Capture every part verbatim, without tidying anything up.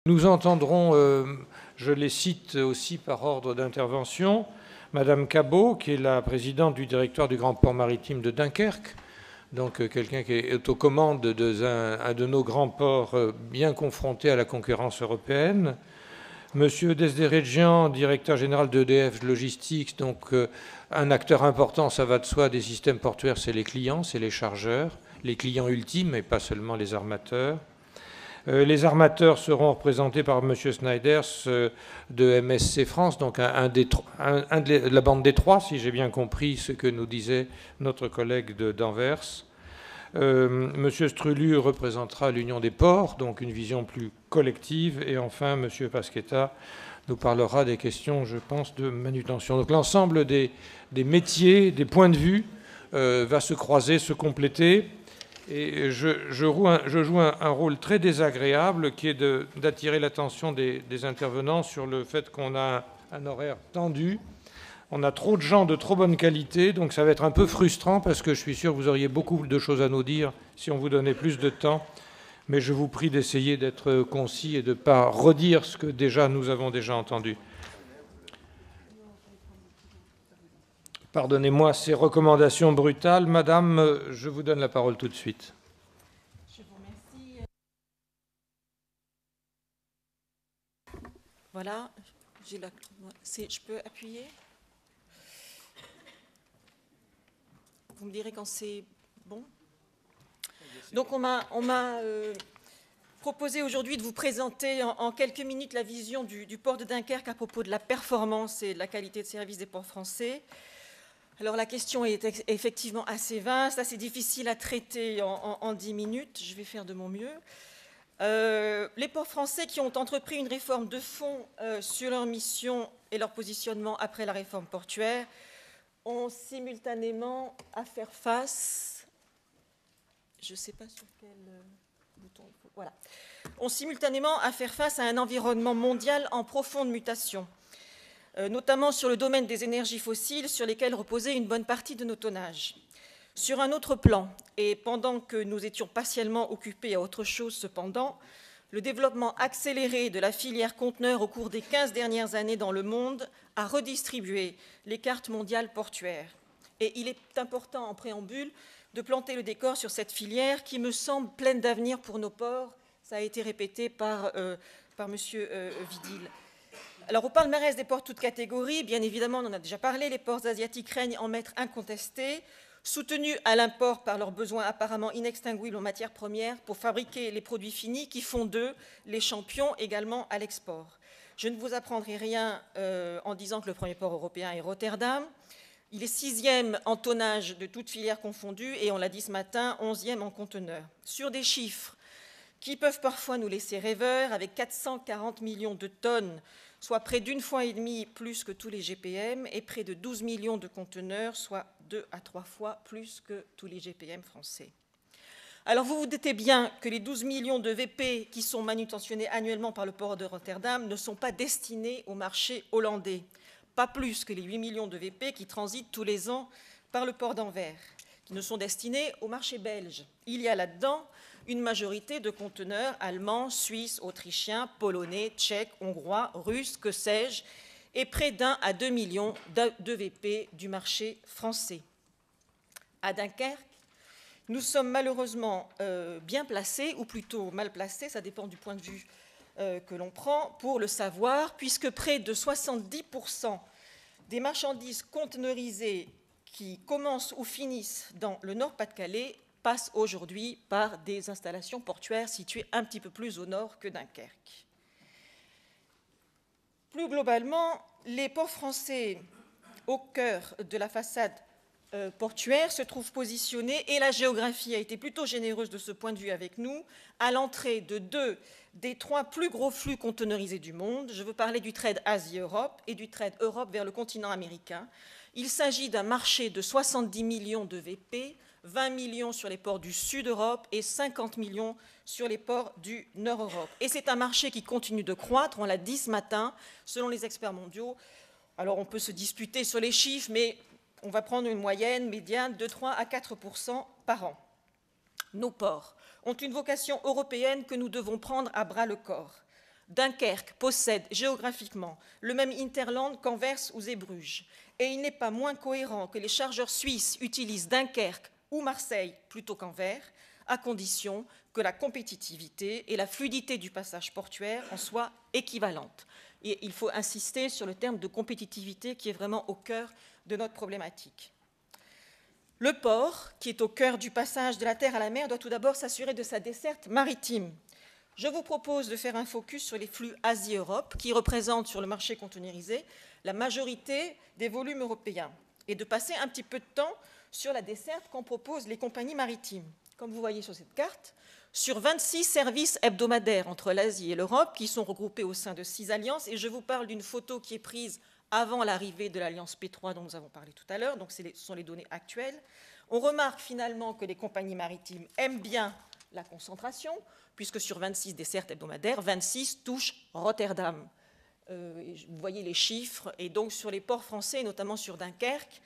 Nous entendrons, euh, je les cite aussi par ordre d'intervention, Madame Cabot, qui est la présidente du directoire du Grand Port Maritime de Dunkerque, donc euh, quelqu'un qui est aux commandes de un, un de nos grands ports euh, bien confrontés à la concurrence européenne. Monsieur Desderedjian, directeur général d'E D F Logistics, donc euh, un acteur important, ça va de soi, des systèmes portuaires, c'est les clients, c'est les chargeurs, les clients ultimes et pas seulement les armateurs. Les armateurs seront représentés par M. Snyders de M S C France, donc un, un, des, un, un de la bande des trois, si j'ai bien compris ce que nous disait notre collègue d'Anvers. Euh, M. Strulu représentera l'Union des ports, donc une vision plus collective. Et enfin, M. Pasquetta nous parlera des questions, je pense, de manutention. Donc l'ensemble des, des métiers, des points de vue euh, va se croiser, se compléter. Et je, je, joue, un, je joue un, un rôle très désagréable qui est d'attirer l'attention des, des intervenants sur le fait qu'on a un, un horaire tendu. On a trop de gens de trop bonne qualité, donc ça va être un peu frustrant parce que je suis sûr que vous auriez beaucoup de choses à nous dire si on vous donnait plus de temps. Mais je vous prie d'essayer d'être concis et de ne pas redire ce que déjà nous avons déjà entendu. Pardonnez-moi ces recommandations brutales. Madame, je vous donne la parole tout de suite. Je vous remercie. Voilà, j'ai la... je peux appuyer? Vous me direz quand c'est bon. Donc on m'a euh, proposé aujourd'hui de vous présenter en, en quelques minutes la vision du, du port de Dunkerque à propos de la performance et de la qualité de service des ports français. Alors la question est effectivement assez vaste, assez difficile à traiter en, en, en dix minutes. Je vais faire de mon mieux. Euh, les ports français qui ont entrepris une réforme de fond euh, sur leur mission et leur positionnement après la réforme portuaire ont simultanément à faire face, je ne sais pas sur quel bouton, voilà, ont simultanément à faire face à un environnement mondial en profonde mutation, euh, notamment sur le domaine des énergies fossiles sur lesquelles reposait une bonne partie de nos tonnages. Sur un autre plan, et pendant que nous étions partiellement occupés à autre chose cependant, le développement accéléré de la filière conteneurs au cours des quinze dernières années dans le monde a redistribué les cartes mondiales portuaires. Et il est important en préambule de planter le décor sur cette filière qui me semble pleine d'avenir pour nos ports. Ça a été répété par, euh, par M. Euh, Vidil. Alors au palmarès des ports toutes catégories, bien évidemment on en a déjà parlé, les ports asiatiques règnent en maître incontesté, soutenus à l'import par leurs besoins apparemment inextinguibles en matières premières pour fabriquer les produits finis qui font d'eux les champions également à l'export. Je ne vous apprendrai rien euh, en disant que le premier port européen est Rotterdam. Il est sixième en tonnage de toutes filières confondues et on l'a dit ce matin, onzième en conteneurs. Sur des chiffres qui peuvent parfois nous laisser rêveurs, avec quatre cent quarante millions de tonnes, soit près d'une fois et demie plus que tous les G P M, et près de douze millions de conteneurs, soit deux à trois fois plus que tous les G P M français. Alors vous vous doutez bien que les douze millions de V P qui sont manutentionnés annuellement par le port de Rotterdam ne sont pas destinés au marché hollandais, pas plus que les huit millions de V P qui transitent tous les ans par le port d'Anvers, qui ne sont destinés au marché belge. Il y a là-dedans une majorité de conteneurs allemands, suisses, autrichiens, polonais, tchèques, hongrois, russes, que sais-je, et près d'un à deux millions de V P du marché français. À Dunkerque, nous sommes malheureusement euh, bien placés, ou plutôt mal placés, ça dépend du point de vue euh, que l'on prend, pour le savoir, puisque près de soixante-dix pour cent des marchandises conteneurisées qui commencent ou finissent dans le Nord-Pas-de-Calais passent aujourd'hui par des installations portuaires situées un petit peu plus au nord que Dunkerque. Plus globalement, les ports français au cœur de la façade euh, portuaire se trouvent positionnés, et la géographie a été plutôt généreuse de ce point de vue avec nous, à l'entrée de deux des trois plus gros flux conteneurisés du monde. Je veux parler du trade Asie-Europe et du trade Europe vers le continent américain. Il s'agit d'un marché de soixante-dix millions de V P, vingt millions sur les ports du Sud-Europe et cinquante millions sur les ports du Nord-Europe. Et c'est un marché qui continue de croître, on l'a dit ce matin, selon les experts mondiaux. Alors on peut se disputer sur les chiffres, mais on va prendre une moyenne médiane de trois à quatre pour cent par an. Nos ports ont une vocation européenne que nous devons prendre à bras-le-corps. Dunkerque possède géographiquement le même hinterland qu'Anvers ou Zeebrugge, et il n'est pas moins cohérent que les chargeurs suisses utilisent Dunkerque ou Marseille plutôt qu'Anvers, à condition que la compétitivité et la fluidité du passage portuaire en soient équivalentes. Et il faut insister sur le terme de compétitivité qui est vraiment au cœur de notre problématique. Le port, qui est au cœur du passage de la terre à la mer, doit tout d'abord s'assurer de sa desserte maritime. Je vous propose de faire un focus sur les flux Asie-Europe, qui représentent sur le marché containerisé la majorité des volumes européens, et de passer un petit peu de temps sur la desserte qu'en proposent les compagnies maritimes. Comme vous voyez sur cette carte, sur vingt-six services hebdomadaires entre l'Asie et l'Europe, qui sont regroupés au sein de six alliances, et je vous parle d'une photo qui est prise avant l'arrivée de l'alliance P trois dont nous avons parlé tout à l'heure, donc ce sont les données actuelles, on remarque finalement que les compagnies maritimes aiment bien la concentration, puisque sur vingt-six dessertes hebdomadaires, vingt-six touchent Rotterdam. Euh, vous voyez les chiffres, et donc sur les ports français, notamment sur Dunkerque,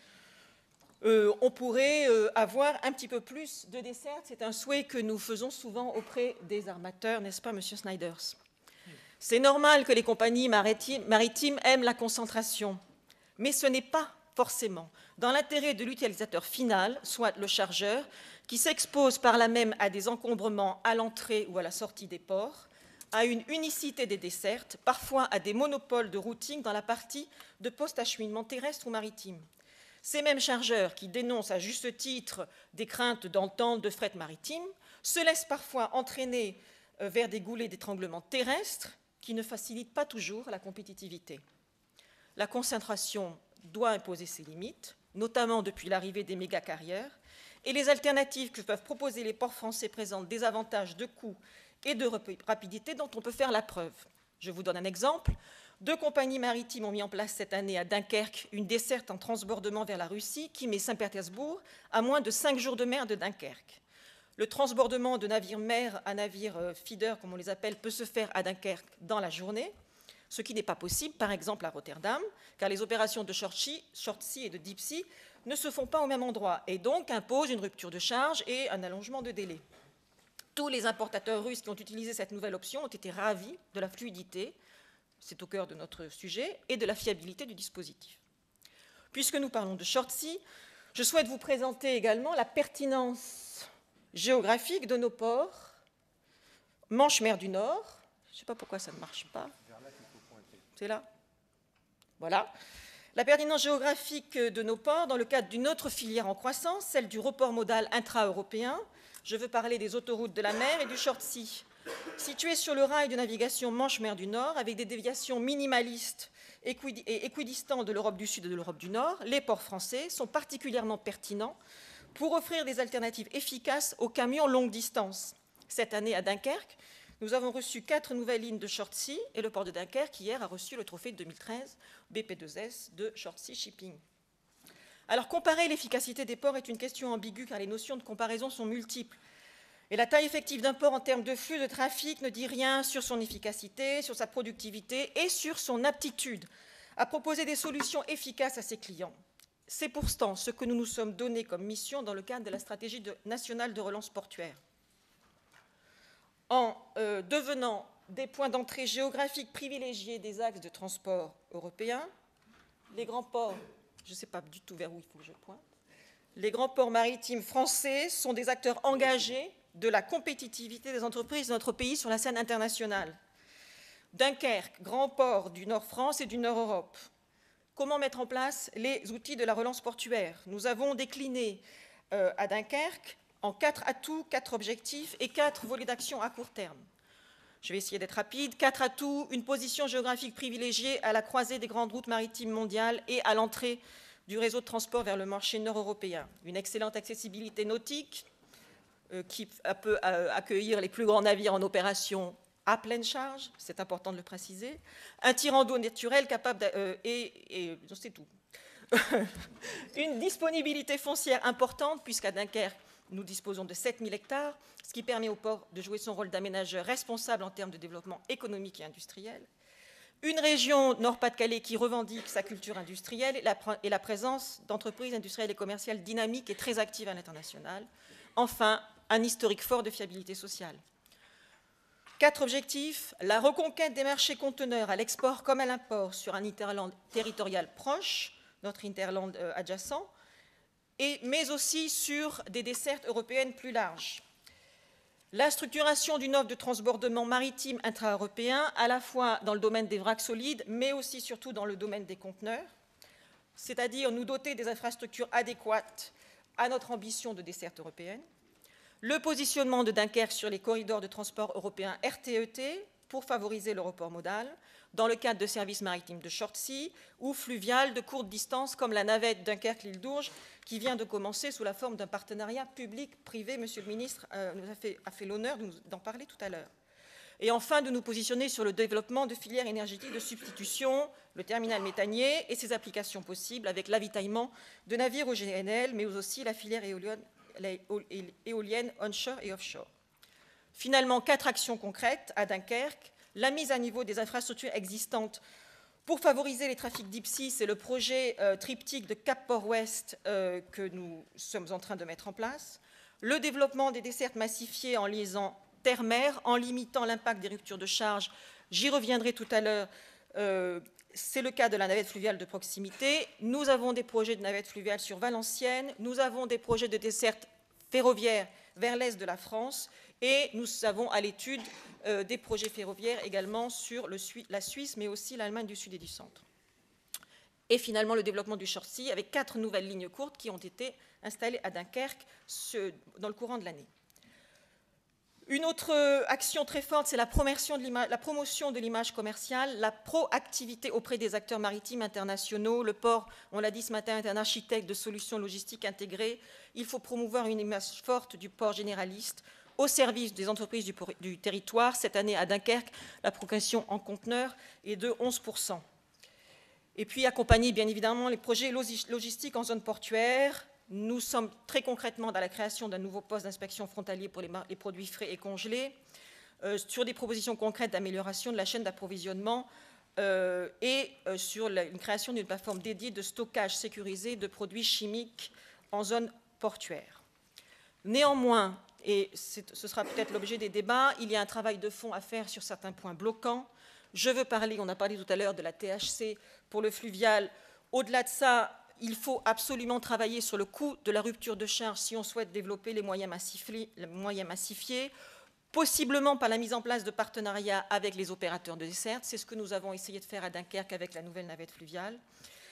Euh, on pourrait euh, avoir un petit peu plus de dessertes. C'est un souhait que nous faisons souvent auprès des armateurs, n'est-ce pas, Monsieur Snyders? C'est normal que les compagnies maritimes, maritimes aiment la concentration, mais ce n'est pas forcément dans l'intérêt de l'utilisateur final, soit le chargeur, qui s'expose par là même à des encombrements à l'entrée ou à la sortie des ports, à une unicité des dessertes, parfois à des monopoles de routing dans la partie de post-acheminement terrestre ou maritime. Ces mêmes chargeurs qui dénoncent à juste titre des craintes d'entente de fret maritime se laissent parfois entraîner vers des goulets d'étranglement terrestres qui ne facilitent pas toujours la compétitivité. La concentration doit imposer ses limites, notamment depuis l'arrivée des méga-carrières, et les alternatives que peuvent proposer les ports français présentent des avantages de coût et de rapidité dont on peut faire la preuve. Je vous donne un exemple. Deux compagnies maritimes ont mis en place cette année à Dunkerque une desserte en transbordement vers la Russie qui met Saint-Pétersbourg à moins de cinq jours de mer de Dunkerque. Le transbordement de navires-mer à navires feeder, comme on les appelle, peut se faire à Dunkerque dans la journée, ce qui n'est pas possible, par exemple, à Rotterdam, car les opérations de short sea, short sea et de deep sea ne se font pas au même endroit et donc imposent une rupture de charge et un allongement de délai. Tous les importateurs russes qui ont utilisé cette nouvelle option ont été ravis de la fluidité, c'est au cœur de notre sujet, et de la fiabilité du dispositif. Puisque nous parlons de short sea, je souhaite vous présenter également la pertinence géographique de nos ports, Manche-Mer du Nord. Je ne sais pas pourquoi ça ne marche pas. C'est là. Voilà. La pertinence géographique de nos ports dans le cadre d'une autre filière en croissance, celle du report modal intra-européen. Je veux parler des autoroutes de la mer et du short sea. Situés sur le rail de navigation Manche-Mer du Nord, avec des déviations minimalistes et équidistantes de l'Europe du Sud et de l'Europe du Nord, les ports français sont particulièrement pertinents pour offrir des alternatives efficaces aux camions longue distance. Cette année, à Dunkerque, nous avons reçu quatre nouvelles lignes de short sea et le port de Dunkerque, hier, a reçu le trophée de deux mille treize B P deux S de short sea shipping. Alors, comparer l'efficacité des ports est une question ambiguë car les notions de comparaison sont multiples. Et la taille effective d'un port en termes de flux de trafic ne dit rien sur son efficacité, sur sa productivité et sur son aptitude à proposer des solutions efficaces à ses clients. C'est pourtant ce que nous nous sommes donné comme mission dans le cadre de la stratégie de, nationale de relance portuaire. En euh, devenant des points d'entrée géographiques privilégiés des axes de transport européens, les grands ports, je ne sais pas du tout vers où il faut que je pointe, les grands ports maritimes français sont des acteurs engagés de la compétitivité des entreprises de notre pays sur la scène internationale. Dunkerque, grand port du Nord-France et du Nord-Europe. Comment mettre en place les outils de la relance portuaire? Nous avons décliné euh, à Dunkerque en quatre atouts, quatre objectifs et quatre volets d'action à court terme. Je vais essayer d'être rapide. Quatre atouts, une position géographique privilégiée à la croisée des grandes routes maritimes mondiales et à l'entrée du réseau de transport vers le marché nord-européen. Une excellente accessibilité nautique euh, qui peut euh, accueillir les plus grands navires en opération à pleine charge, c'est important de le préciser. Un tirant d'eau naturel capable de, euh, et, et c'est tout. Une disponibilité foncière importante puisqu'à Dunkerque, nous disposons de sept mille hectares, ce qui permet au port de jouer son rôle d'aménageur responsable en termes de développement économique et industriel. Une région Nord-Pas-de-Calais qui revendique sa culture industrielle et la, et la présence d'entreprises industrielles et commerciales dynamiques et très actives à l'international. Enfin, un historique fort de fiabilité sociale. Quatre objectifs: la reconquête des marchés conteneurs à l'export comme à l'import sur un hinterland territorial proche, notre hinterland euh, adjacent, et, mais aussi sur des dessertes européennes plus larges. La structuration d'une offre de transbordement maritime intra-européen, à la fois dans le domaine des vracs solides, mais aussi surtout dans le domaine des conteneurs, c'est-à-dire nous doter des infrastructures adéquates à notre ambition de desserte européenne. Le positionnement de Dunkerque sur les corridors de transport européens R T E T pour favoriser le report modal, dans le cadre de services maritimes de short sea ou fluviales de courte distance, comme la navette Dunkerque-L'Île d'Ourge, qui vient de commencer sous la forme d'un partenariat public-privé. Monsieur le ministre euh, nous a fait, a fait l'honneur d'en parler tout à l'heure. Et enfin, de nous positionner sur le développement de filières énergétiques de substitution, le terminal méthanier et ses applications possibles, avec l'avitaillement de navires au G N L, mais aussi la filière éolienne, éolienne onshore et offshore. Finalement, quatre actions concrètes à Dunkerque: la mise à niveau des infrastructures existantes pour favoriser les trafics d'I P S I, c'est le projet euh, triptyque de Cap-Port-Ouest euh, que nous sommes en train de mettre en place. Le développement des dessertes massifiées en liaison terre-mer, en limitant l'impact des ruptures de charge. J'y reviendrai tout à l'heure. Euh, c'est le cas de la navette fluviale de proximité. Nous avons des projets de navette fluviale sur Valenciennes. Nous avons des projets de desserte ferroviaire vers l'est de la France. Et nous avons à l'étude euh, des projets ferroviaires également sur le, la Suisse, mais aussi l'Allemagne du Sud et du Centre. Et finalement, le développement du short sea, avec quatre nouvelles lignes courtes qui ont été installées à Dunkerque ce, dans le courant de l'année. Une autre action très forte, c'est la, la promotion de l'image commerciale, la proactivité auprès des acteurs maritimes internationaux. Le port, on l'a dit ce matin, est un architecte de solutions logistiques intégrées. Il faut promouvoir une image forte du port généraliste au service des entreprises du, du territoire. Cette année, à Dunkerque, la progression en conteneurs est de onze pour cent. Et puis, accompagner, bien évidemment, les projets logistiques en zone portuaire. Nous sommes très concrètement dans la création d'un nouveau poste d'inspection frontalier pour les, les produits frais et congelés, euh, sur des propositions concrètes d'amélioration de la chaîne d'approvisionnement euh, et euh, sur la, une création d'une plateforme dédiée de stockage sécurisé de produits chimiques en zone portuaire. Néanmoins, et ce sera peut-être l'objet des débats, il y a un travail de fond à faire sur certains points bloquants. Je veux parler, on a parlé tout à l'heure de la T H C pour le fluvial. Au-delà de ça, il faut absolument travailler sur le coût de la rupture de charge si on souhaite développer les moyens massifiés, les moyens massifiés, possiblement par la mise en place de partenariats avec les opérateurs de desserte. C'est ce que nous avons essayé de faire à Dunkerque avec la nouvelle navette fluviale.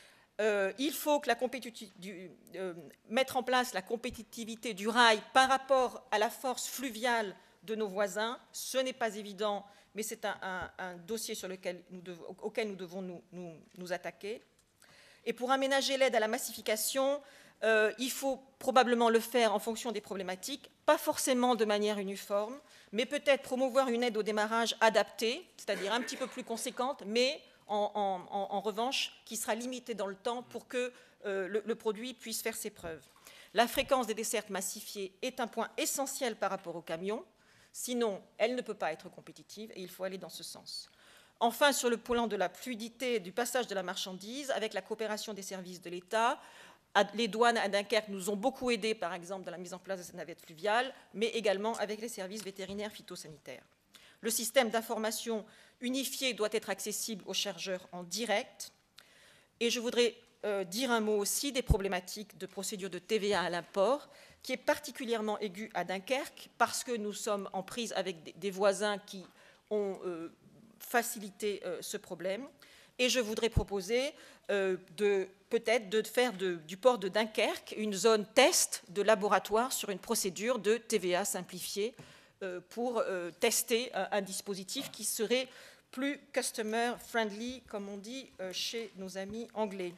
Euh, il faut que la du, euh, mettre en place la compétitivité du rail par rapport à la force fluviale de nos voisins. Ce n'est pas évident, mais c'est un, un, un dossier sur lequel nous devons, auquel nous devons nous, nous, nous attaquer. Et pour aménager l'aide à la massification, euh, il faut probablement le faire en fonction des problématiques, pas forcément de manière uniforme, mais peut-être promouvoir une aide au démarrage adaptée, c'est-à-dire un petit peu plus conséquente, mais en, en, en revanche qui sera limitée dans le temps pour que euh, le, le produit puisse faire ses preuves. La fréquence des dessertes massifiées est un point essentiel par rapport aux camions, sinon elle ne peut pas être compétitive et il faut aller dans ce sens. Enfin, sur le plan de la fluidité du passage de la marchandise, avec la coopération des services de l'État, les douanes à Dunkerque nous ont beaucoup aidés, par exemple, dans la mise en place de cette navette fluviale, mais également avec les services vétérinaires phytosanitaires. Le système d'information unifié doit être accessible aux chargeurs en direct. Et je voudrais euh, dire un mot aussi des problématiques de procédure de T V A à l'import, qui est particulièrement aiguë à Dunkerque, parce que nous sommes en prise avec des, des voisins qui ont euh, facilité euh, ce problème. Et je voudrais proposer euh, de peut-être de faire de, du port de Dunkerque une zone test de laboratoire sur une procédure de T V A simplifiée euh, pour euh, tester un, un dispositif qui serait plus customer friendly, comme on dit euh, chez nos amis anglais.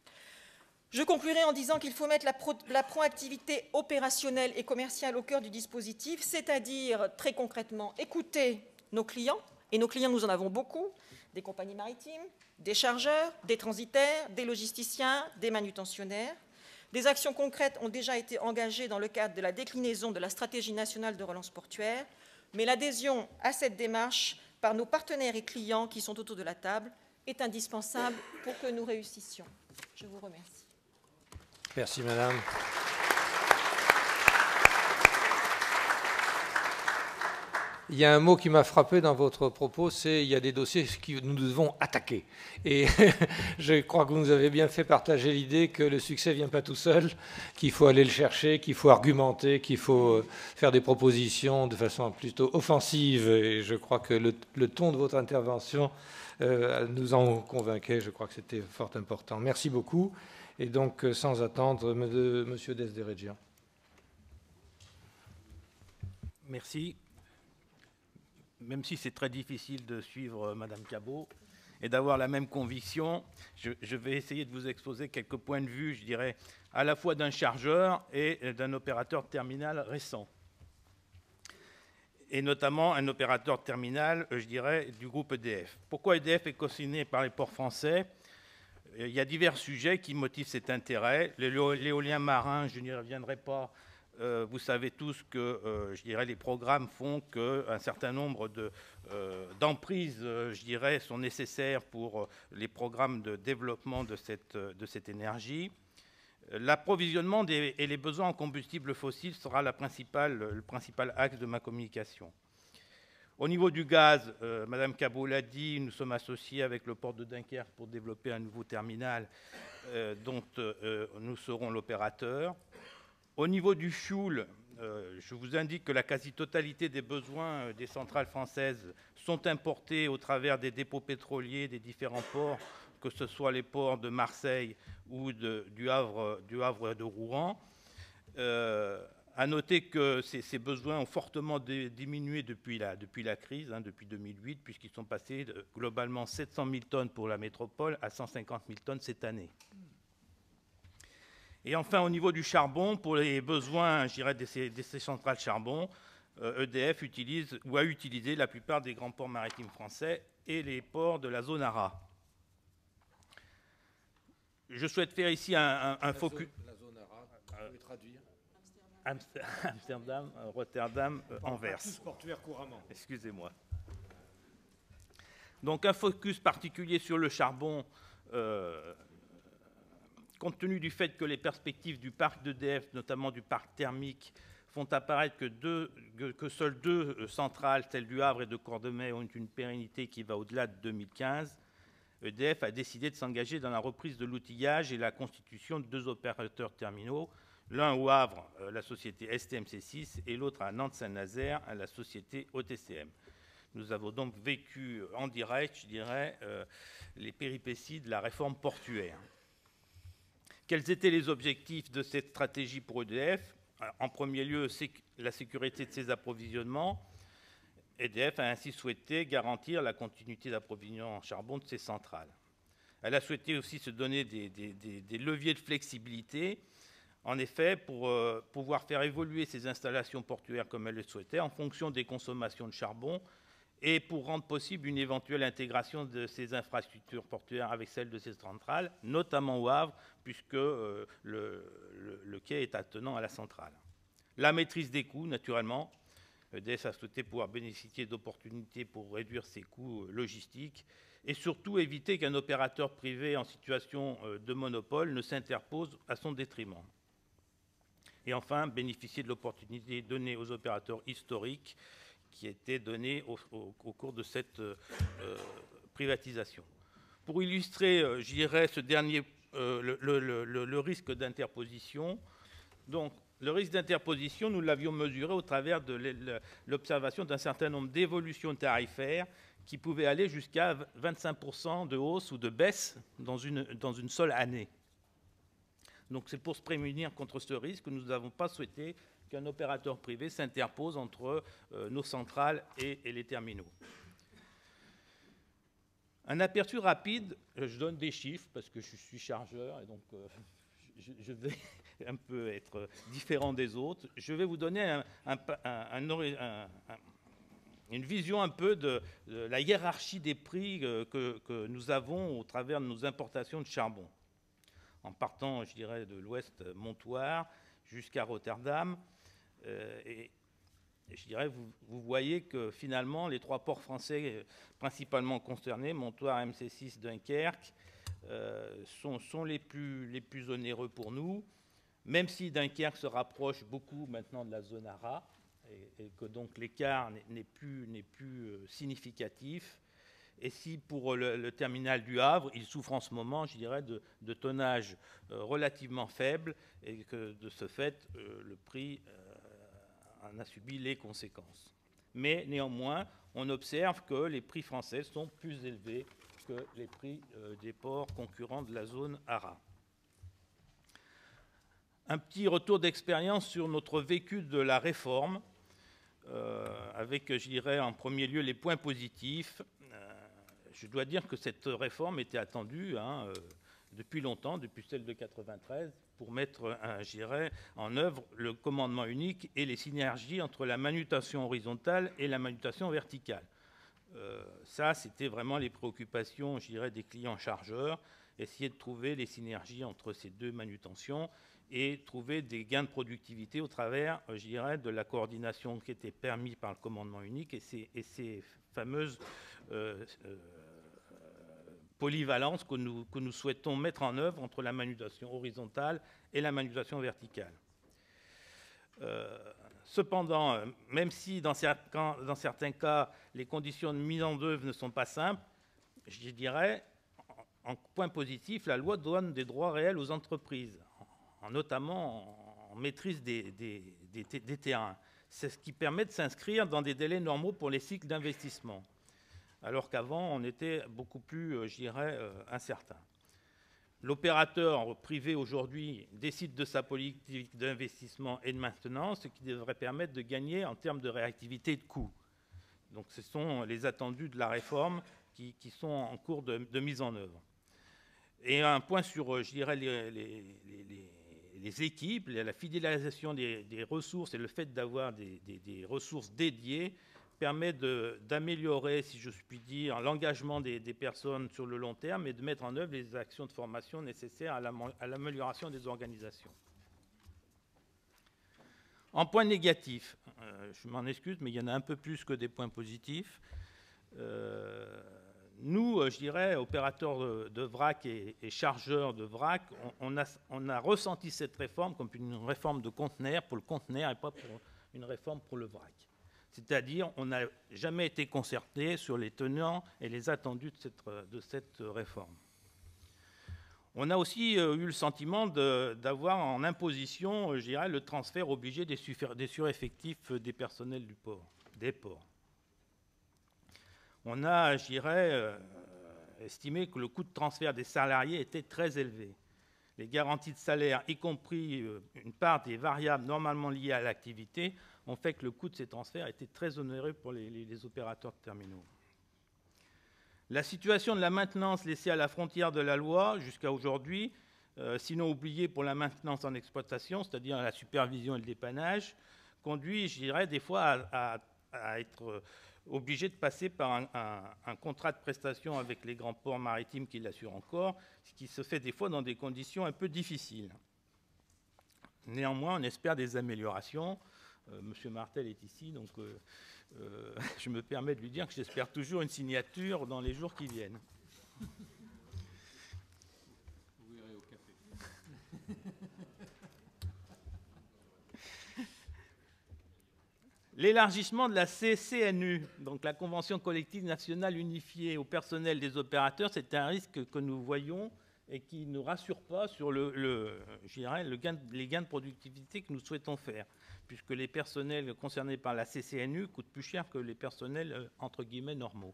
Je conclurai en disant qu'il faut mettre la, pro, la proactivité opérationnelle et commerciale au cœur du dispositif, c'est-à-dire très concrètement écouter nos clients, et nos clients nous en avons beaucoup, des compagnies maritimes, des chargeurs, des transitaires, des logisticiens, des manutentionnaires. Des actions concrètes ont déjà été engagées dans le cadre de la déclinaison de la stratégie nationale de relance portuaire, mais l'adhésion à cette démarche par nos partenaires et clients qui sont autour de la table est indispensable pour que nous réussissions. Je vous remercie. Merci, Madame. il y a un mot qui m'a frappé dans votre propos, c'est il y a des dossiers que nous devons attaquer. Et je crois que vous nous avez bien fait partager l'idée que le succès ne vient pas tout seul, qu'il faut aller le chercher, qu'il faut argumenter, qu'il faut faire des propositions de façon plutôt offensive. Et je crois que le, le ton de votre intervention euh, nous en convainquait. Je crois que c'était fort important. Merci beaucoup. Et donc, sans attendre, M. Desderejian. Merci. Même si c'est très difficile de suivre Madame Cabot et d'avoir la même conviction, je, je vais essayer de vous exposer quelques points de vue, je dirais, à la fois d'un chargeur et d'un opérateur de terminal récent. Et notamment un opérateur de terminal, je dirais, du groupe E D F. Pourquoi E D F est cautionné par les ports français? Il y a divers sujets qui motivent cet intérêt. L'éolien marin, je n'y reviendrai pas. Euh, vous savez tous que euh, je dirais, les programmes font qu'un certain nombre d'emprises, de, euh, je dirais, sont nécessaires pour euh, les programmes de développement de cette, de cette énergie. L'approvisionnement et les besoins en combustibles fossiles sera la principale, le principal axe de ma communication. Au niveau du gaz, euh, Madame Cabot l'a dit, nous sommes associés avec le port de Dunkerque pour développer un nouveau terminal euh, dont euh, nous serons l'opérateur. Au niveau du fioul, euh, je vous indique que la quasi-totalité des besoins des centrales françaises sont importés au travers des dépôts pétroliers des différents ports, que ce soit les ports de Marseille ou de, du, Havre, du Havre de Rouen. Euh, à noter que ces, ces besoins ont fortement dé, diminué depuis la, depuis la crise, hein, depuis deux mille huit, puisqu'ils sont passés de globalement sept cent mille tonnes pour la métropole à cent cinquante mille tonnes cette année. Et enfin, au niveau du charbon, pour les besoins, je dirais, de ces, de ces centrales charbon, euh, E D F utilise ou a utilisé la plupart des grands ports maritimes français et les ports de la zone A R A. Je souhaite faire ici un, un, un focus. La zone A R A, vous pouvez traduire. Amsterdam, Rotterdam, euh, Anvers. Tous portuaires couramment. Excusez-moi. Donc un focus particulier sur le charbon. Euh, Compte tenu du fait que les perspectives du parc d'E D F, notamment du parc thermique, font apparaître que, deux, que, que seules deux centrales, celles du Havre et de Cordemais, ont une pérennité qui va au-delà de deux mille quinze, E D F a décidé de s'engager dans la reprise de l'outillage et la constitution de deux opérateurs terminaux, l'un au Havre, la société S T M C six, et l'autre à Nantes-Saint-Nazaire, la société O T C M. Nous avons donc vécu en direct, je dirais, euh, les péripéties de la réforme portuaire. Quels étaient les objectifs de cette stratégie pour E D F? En premier lieu, la sécurité de ses approvisionnements. E D F a ainsi souhaité garantir la continuité d'approvisionnement en charbon de ses centrales. Elle a souhaité aussi se donner des, des, des, des leviers de flexibilité, en effet, pour euh, pouvoir faire évoluer ses installations portuaires comme elle le souhaitait, en fonction des consommations de charbon, et pour rendre possible une éventuelle intégration de ces infrastructures portuaires avec celles de ces centrales, notamment au Havre, puisque euh, le, le, le quai est attenant à la centrale. La maîtrise des coûts, naturellement. E D F a souhaité pouvoir bénéficier d'opportunités pour réduire ses coûts logistiques et surtout éviter qu'un opérateur privé en situation de monopole ne s'interpose à son détriment. Et enfin, bénéficier de l'opportunité donnée aux opérateurs historiques qui était donné au, au, au cours de cette euh, privatisation. Pour illustrer, euh, je dirais, ce dernier, euh, le, le, le, le risque d'interposition, donc le risque d'interposition, nous l'avions mesuré au travers de l'observation d'un certain nombre d'évolutions tarifaires qui pouvaient aller jusqu'à vingt-cinq pour cent de hausse ou de baisse dans une, dans une seule année. Donc c'est pour se prémunir contre ce risque que nous n'avons pas souhaité qu'un opérateur privé s'interpose entre euh, nos centrales et, et les terminaux. Un aperçu rapide, je donne des chiffres parce que je suis chargeur et donc euh, je, je vais un peu être différent des autres. Je vais vous donner un, un, un, un, une vision un peu de, de la hiérarchie des prix que, que nous avons au travers de nos importations de charbon. En partant, je dirais, de l'ouest montoir jusqu'à Rotterdam. Euh, et, et je dirais, vous, vous voyez que finalement, les trois ports français principalement concernés, Montoir, M C six, Dunkerque, euh, sont, sont les, plus, les plus onéreux pour nous, même si Dunkerque se rapproche beaucoup maintenant de la zone A R A. et, et que donc l'écart n'est plus, n'est plus euh, significatif. Et si pour le, le terminal du Havre, il souffre en ce moment, je dirais, de, de tonnage euh, relativement faible et que de ce fait, euh, le prix euh, en a subi les conséquences. Mais néanmoins, on observe que les prix français sont plus élevés que les prix euh, des ports concurrents de la zone ARA. Un petit retour d'expérience sur notre vécu de la réforme, euh, avec, je dirais, en premier lieu les points positifs. Je dois dire que cette réforme était attendue hein, euh, depuis longtemps, depuis celle de quatre-vingt-treize, pour mettre, un, je dirais, en œuvre le commandement unique et les synergies entre la manutention horizontale et la manutention verticale. Euh, ça, c'était vraiment les préoccupations, je dirais, des clients chargeurs, essayer de trouver les synergies entre ces deux manutentions et trouver des gains de productivité au travers, je dirais, de la coordination qui était permise par le commandement unique et ces, et ces fameuses euh, euh, polyvalence que nous, que nous souhaitons mettre en œuvre entre la manutention horizontale et la manutention verticale. Euh, cependant, même si dans certains, dans certains cas, les conditions de mise en œuvre ne sont pas simples, je dirais, en, en point positif, la loi donne des droits réels aux entreprises, en, notamment en maîtrise des, des, des, des terrains. C'est ce qui permet de s'inscrire dans des délais normaux pour les cycles d'investissement, alors qu'avant, on était beaucoup plus, je dirais, euh, incertain. L'opérateur privé aujourd'hui décide de sa politique d'investissement et de maintenance, ce qui devrait permettre de gagner en termes de réactivité et de coûts. Donc ce sont les attendus de la réforme qui, qui sont en cours de, de mise en œuvre. Et un point sur, je dirais, les, les, les, les équipes, la fidélisation des, des ressources et le fait d'avoir des, des, des ressources dédiées permet d'améliorer, si je puis dire, l'engagement des, des personnes sur le long terme et de mettre en œuvre les actions de formation nécessaires à l'amélioration des organisations. En point négatif, euh, je m'en excuse, mais il y en a un peu plus que des points positifs. Euh, nous, je dirais, opérateurs de, de vrac et, et chargeurs de vrac, on, on, a, on a ressenti cette réforme comme une réforme de conteneur pour le conteneur et pas pour une réforme pour le vrac. C'est-à-dire, on n'a jamais été concerté sur les tenants et les attendus de cette, de cette réforme. On a aussi eu le sentiment d'avoir en imposition, je dirais, le transfert obligé des, des sureffectifs des personnels du port, des ports. On a, je dirais, estimé que le coût de transfert des salariés était très élevé. Les garanties de salaire, y compris une part des variables normalement liées à l'activité, ont fait que le coût de ces transferts était très onéreux pour les, les, les opérateurs de terminaux. La situation de la maintenance laissée à la frontière de la loi jusqu'à aujourd'hui, euh, sinon oubliée pour la maintenance en exploitation, c'est-à-dire la supervision et le dépannage, conduit, je dirais, des fois à, à, à être obligé de passer par un, un, un contrat de prestation avec les grands ports maritimes qui l'assurent encore, ce qui se fait des fois dans des conditions un peu difficiles. Néanmoins, on espère des améliorations. Euh, Monsieur Martel est ici, donc euh, euh, je me permets de lui dire que j'espère toujours une signature dans les jours qui viennent. Vous irez au café. L'élargissement de la C C N U, donc la Convention collective nationale unifiée au personnel des opérateurs, c'est un risque que nous voyons et qui ne nous rassure pas sur le, le, je dirais, le gain, les gains de productivité que nous souhaitons faire, puisque les personnels concernés par la C C N U coûtent plus cher que les personnels, entre guillemets, normaux.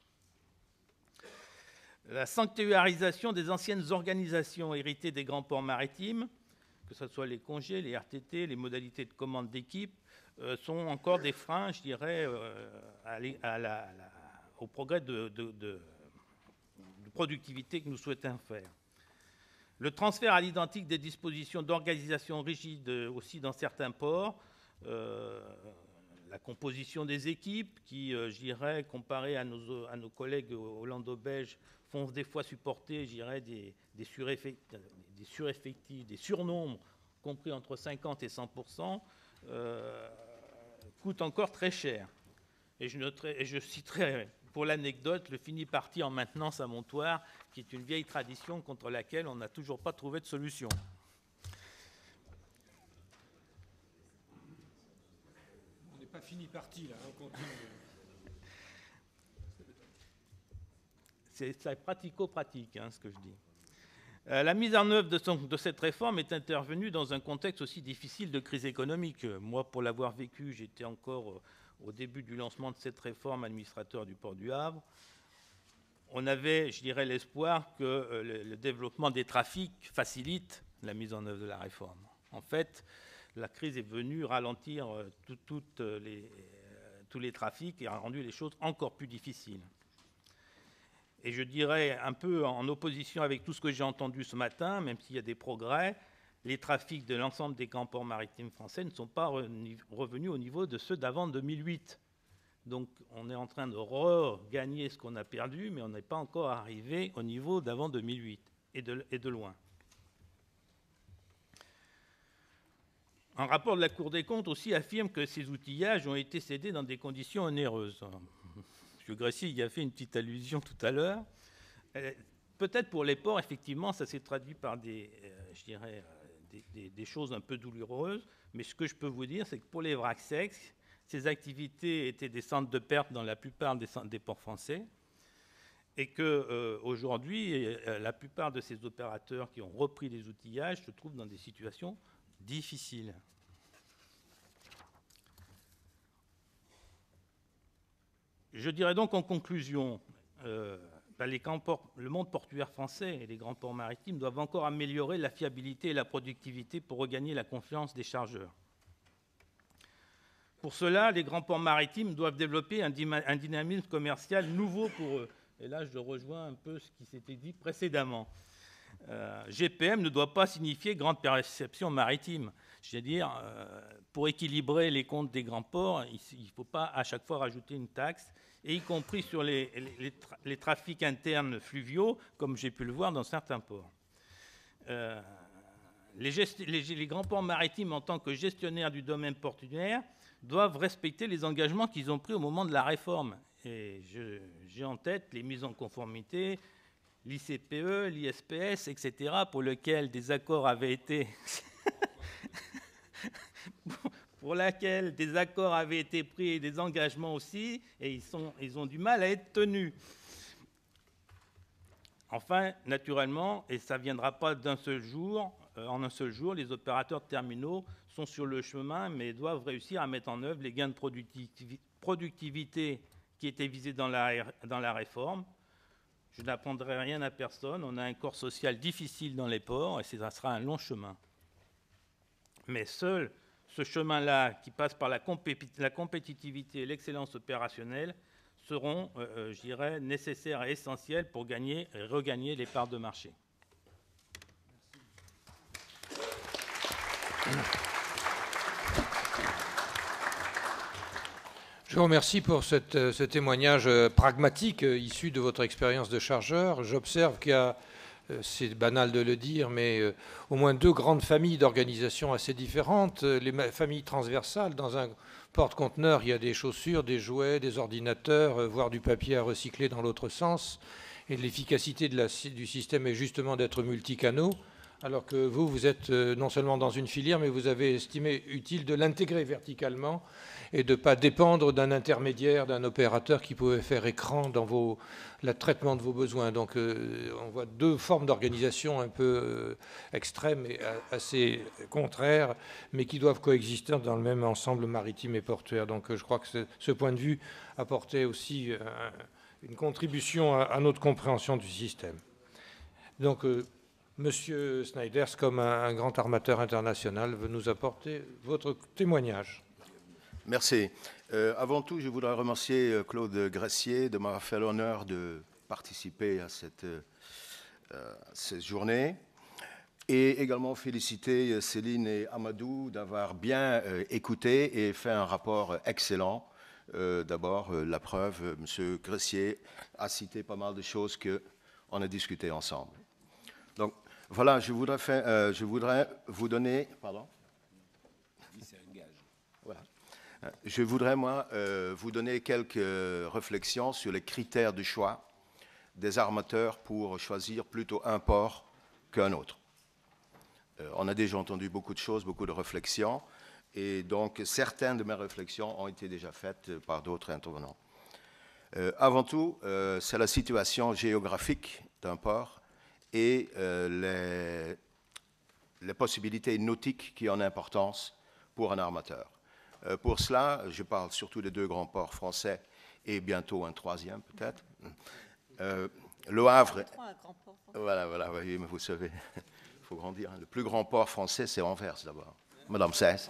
La sanctuarisation des anciennes organisations héritées des grands ports maritimes, que ce soit les congés, les R T T, les modalités de commande d'équipe, euh, sont encore des freins, je dirais, euh, à la, à la, au progrès de, de, de, de productivité que nous souhaitons faire. Le transfert à l'identique des dispositions d'organisation rigides aussi dans certains ports, euh, la composition des équipes qui, euh, je dirais, comparé à nos, à nos collègues hollando-belges, font des fois supporter, je dirais, des, des, sureffectifs, des sureffectifs, des surnombres, compris entre cinquante et cent pour cent, euh, coûte encore très cher. Et je, noterai, et je citerai pour l'anecdote le fini parti en maintenance à Montoire, qui est une vieille tradition contre laquelle on n'a toujours pas trouvé de solution. pas fini partie, là, on continue. C'est pratico-pratique, hein, ce que je dis. Euh, la mise en œuvre de, son, de cette réforme est intervenue dans un contexte aussi difficile de crise économique. Moi, pour l'avoir vécu, j'étais encore euh, au début du lancement de cette réforme administrateur du port du Havre. On avait, je dirais, l'espoir que euh, le, le développement des trafics facilite la mise en œuvre de la réforme. En fait, la crise est venue ralentir euh, tout, toutes les, euh, tous les trafics et a rendu les choses encore plus difficiles. Et je dirais, un peu en opposition avec tout ce que j'ai entendu ce matin, même s'il y a des progrès, les trafics de l'ensemble des grands ports maritimes français ne sont pas revenus au niveau de ceux d'avant deux mille huit. Donc on est en train de regagner ce qu'on a perdu, mais on n'est pas encore arrivé au niveau d'avant deux mille huit, et de, et de loin. Un rapport de la Cour des comptes aussi affirme que ces outillages ont été cédés dans des conditions onéreuses. M. Gressier y a fait une petite allusion tout à l'heure. Peut-être pour les ports, effectivement, ça s'est traduit par des, euh, je dirais, des, des, des choses un peu douloureuses, mais ce que je peux vous dire, c'est que pour les vracs secs, ces activités étaient des centres de perte dans la plupart des, des ports français, et qu'aujourd'hui, euh, la plupart de ces opérateurs qui ont repris les outillages se trouvent dans des situations difficiles. Je dirais donc en conclusion, euh, ben les grands ports, le monde portuaire français et les grands ports maritimes doivent encore améliorer la fiabilité et la productivité pour regagner la confiance des chargeurs. Pour cela, les grands ports maritimes doivent développer un, un dynamisme commercial nouveau pour eux. Et là, je rejoins un peu ce qui s'était dit précédemment. Euh, G P M ne doit pas signifier grande perception maritime. C'est-à-dire, euh, pour équilibrer les comptes des grands ports, il ne faut pas à chaque fois rajouter une taxe, et y compris sur les, les, tra les trafics internes fluviaux, comme j'ai pu le voir dans certains ports. Euh, les, les, les grands ports maritimes, en tant que gestionnaires du domaine portuaire, doivent respecter les engagements qu'ils ont pris au moment de la réforme. Et j'ai en tête les mises en conformité, l'I C P E, l'I S P S, et cetera, pour lesquels des accords avaient été... pour laquelle des accords avaient été pris et des engagements aussi, et ils, sont, ils ont du mal à être tenus. Enfin, naturellement, et ça ne viendra pas d'un seul jour, euh, en un seul jour, les opérateurs de terminaux sont sur le chemin, mais doivent réussir à mettre en œuvre les gains de productivité, productivité qui étaient visés dans la, dans la réforme. Je n'apprendrai rien à personne, on a un corps social difficile dans les ports, et ça sera un long chemin. Mais seul ce chemin-là, qui passe par la, compé la compétitivité et l'excellence opérationnelle, seront, euh, je dirais, nécessaires et essentiels pour gagner et regagner les parts de marché. Je vous remercie pour cette, ce témoignage pragmatique issu de votre expérience de chargeur. J'observe qu'il y a, c'est banal de le dire, mais euh, au moins deux grandes familles d'organisations assez différentes. Les familles transversales, dans un porte-conteneur, il y a des chaussures, des jouets, des ordinateurs, euh, voire du papier à recycler dans l'autre sens. Et l'efficacité de la, du système est justement d'être multicanaux, alors que vous, vous êtes euh, non seulement dans une filière, mais vous avez estimé utile de l'intégrer verticalement et de ne pas dépendre d'un intermédiaire, d'un opérateur qui pouvait faire écran dans vos, le traitement de vos besoins. Donc euh, on voit deux formes d'organisation un peu euh, extrêmes et assez contraires, mais qui doivent coexister dans le même ensemble maritime et portuaire. Donc euh, je crois que ce, ce point de vue apportait aussi euh, une contribution à, à notre compréhension du système. Donc euh, Monsieur Snijders, comme un, un grand armateur international, veut nous apporter votre témoignage. Merci. Euh, avant tout, je voudrais remercier Claude Gressier de m'avoir fait l'honneur de participer à cette, euh, cette journée et également féliciter Céline et Amadou d'avoir bien euh, écouté et fait un rapport excellent. Euh, D'abord, euh, la preuve, M. Gressier a cité pas mal de choses qu'on a discutées ensemble. Donc, voilà, je voudrais, faire, euh, je voudrais vous donner... Pardon ? Voilà. Je voudrais, moi, euh, vous donner quelques réflexions sur les critères de choix des armateurs pour choisir plutôt un port qu'un autre. Euh, on a déjà entendu beaucoup de choses, beaucoup de réflexions, Et donc, certaines de mes réflexions ont été déjà faites par d'autres intervenants. Euh, avant tout, euh, c'est la situation géographique d'un port et euh, les, les possibilités nautiques qui ont une importance pour un armateur. Euh, pour cela, je parle surtout des deux grands ports français et bientôt un troisième peut-être. Euh, le Havre. Voilà, voilà, oui, mais vous savez, il faut grandir. Le plus grand port français, c'est Anvers d'abord. Madame Seyss.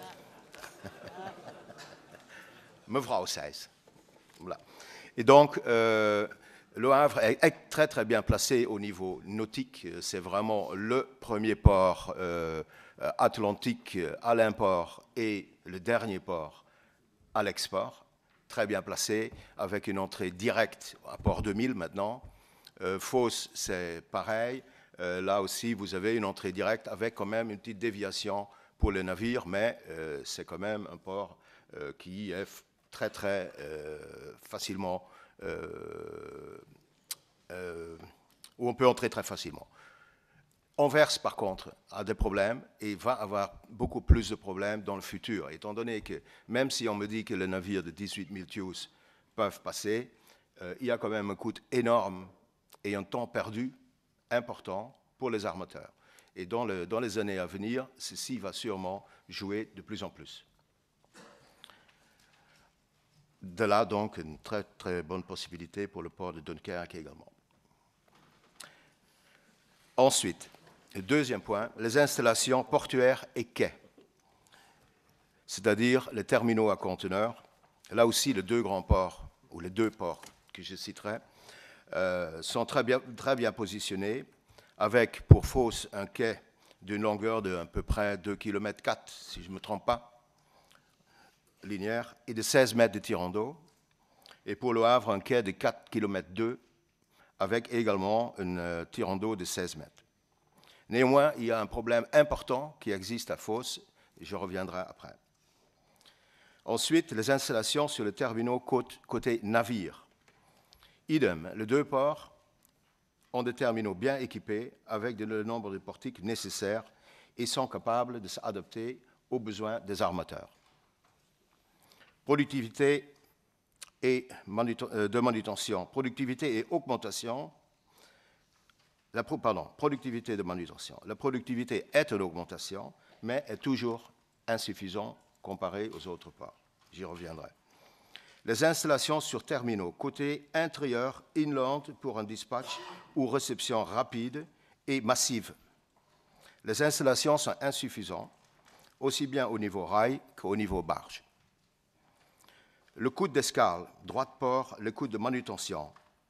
Mevrouw Seyss. Voilà. Et donc, euh, le Havre est, est très très bien placé au niveau nautique. C'est vraiment le premier port euh, atlantique à l'import et le dernier port à l'export. Très bien placé, avec une entrée directe à Port deux mille maintenant. Euh, Fos, c'est pareil. Euh, là aussi, vous avez une entrée directe avec quand même une petite déviation pour les navires, mais euh, c'est quand même un port euh, qui est très très euh, facilement, euh, euh, où on peut entrer très facilement. Anvers, par contre, a des problèmes et va avoir beaucoup plus de problèmes dans le futur, étant donné que même si on me dit que les navires de dix-huit mille T E U S peuvent passer, euh, il y a quand même un coût énorme et un temps perdu important pour les armateurs. Et dans, le, dans les années à venir, ceci va sûrement jouer de plus en plus. De là, donc, une très, très bonne possibilité pour le port de Dunkerque également. Ensuite, le deuxième point, les installations portuaires et quais, c'est-à-dire les terminaux à conteneurs. Là aussi, les deux grands ports, ou les deux ports que je citerai, euh, sont très bien, très bien positionnés, avec pour Fos un quai d'une longueur de à peu près deux virgule quatre kilomètres, si je ne me trompe pas, linéaire, et de seize mètres de tirant d'eau. Et pour le Havre, un quai de quatre virgule deux kilomètres, avec également un euh, tirant d'eau de seize mètres. Néanmoins, il y a un problème important qui existe à Fos, et je reviendrai après. Ensuite, les installations sur le terminal côté, côté navire. Idem, les deux ports ont des terminaux bien équipés avec le nombre de portiques nécessaires et sont capables de s'adapter aux besoins des armateurs. Productivité et de manutention. Productivité et augmentation. La, pardon, productivité de manutention. La productivité est en augmentation, mais est toujours insuffisante comparée aux autres ports. J'y reviendrai. Les installations sur terminaux, côté intérieur, inland pour un dispatch ou réception rapide et massive. Les installations sont insuffisantes, aussi bien au niveau rail qu'au niveau barge. Le coût d'escale, droit de port, le coût de manutention.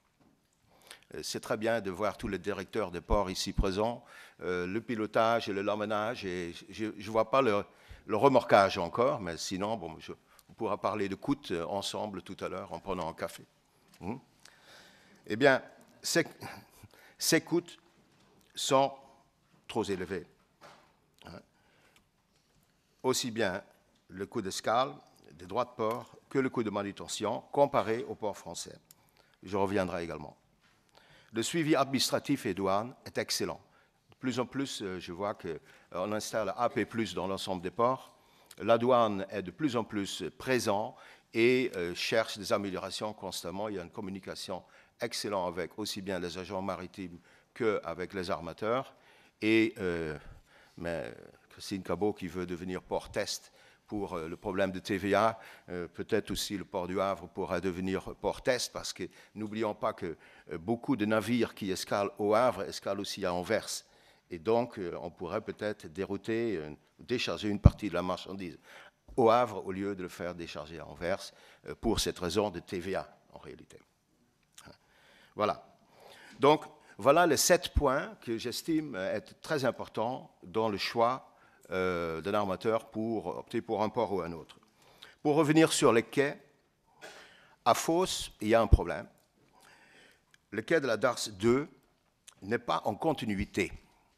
C'est très bien de voir tous les directeurs de port ici présents, euh, le pilotage et le laminage, et je ne vois pas le, le remorquage encore, mais sinon, bon, je, on pourra parler de coûts ensemble tout à l'heure en prenant un café. Hum. Eh bien, ces, ces coûts sont trop élevés. Hein. Aussi bien le coût d'escale, des droits de port, que le coût de manutention comparé au port français. Je reviendrai également. Le suivi administratif et douane est excellent. De plus en plus, je vois qu'on installe A P plus dans l'ensemble des ports. La douane est de plus en plus présente et cherche des améliorations constamment. Il y a une communication excellente avec aussi bien les agents maritimes qu'avec les armateurs. Et euh, mais Christine Cabot, qui veut devenir port test pour le problème de T V A, euh, peut-être aussi le port du Havre pourra devenir port test, parce que n'oublions pas que euh, beaucoup de navires qui escalent au Havre escalent aussi à Anvers. Et donc, euh, on pourrait peut-être dérouter, euh, décharger une partie de la marchandise au Havre au lieu de le faire décharger à Anvers, euh, pour cette raison de T V A, en réalité. Voilà. Donc, voilà les sept points que j'estime être très importants dans le choix Euh, d'un armateur pour opter pour un port ou un autre. Pour revenir sur les quais, à Fos, il y a un problème. Le quai de la Darse deux n'est pas en continuité.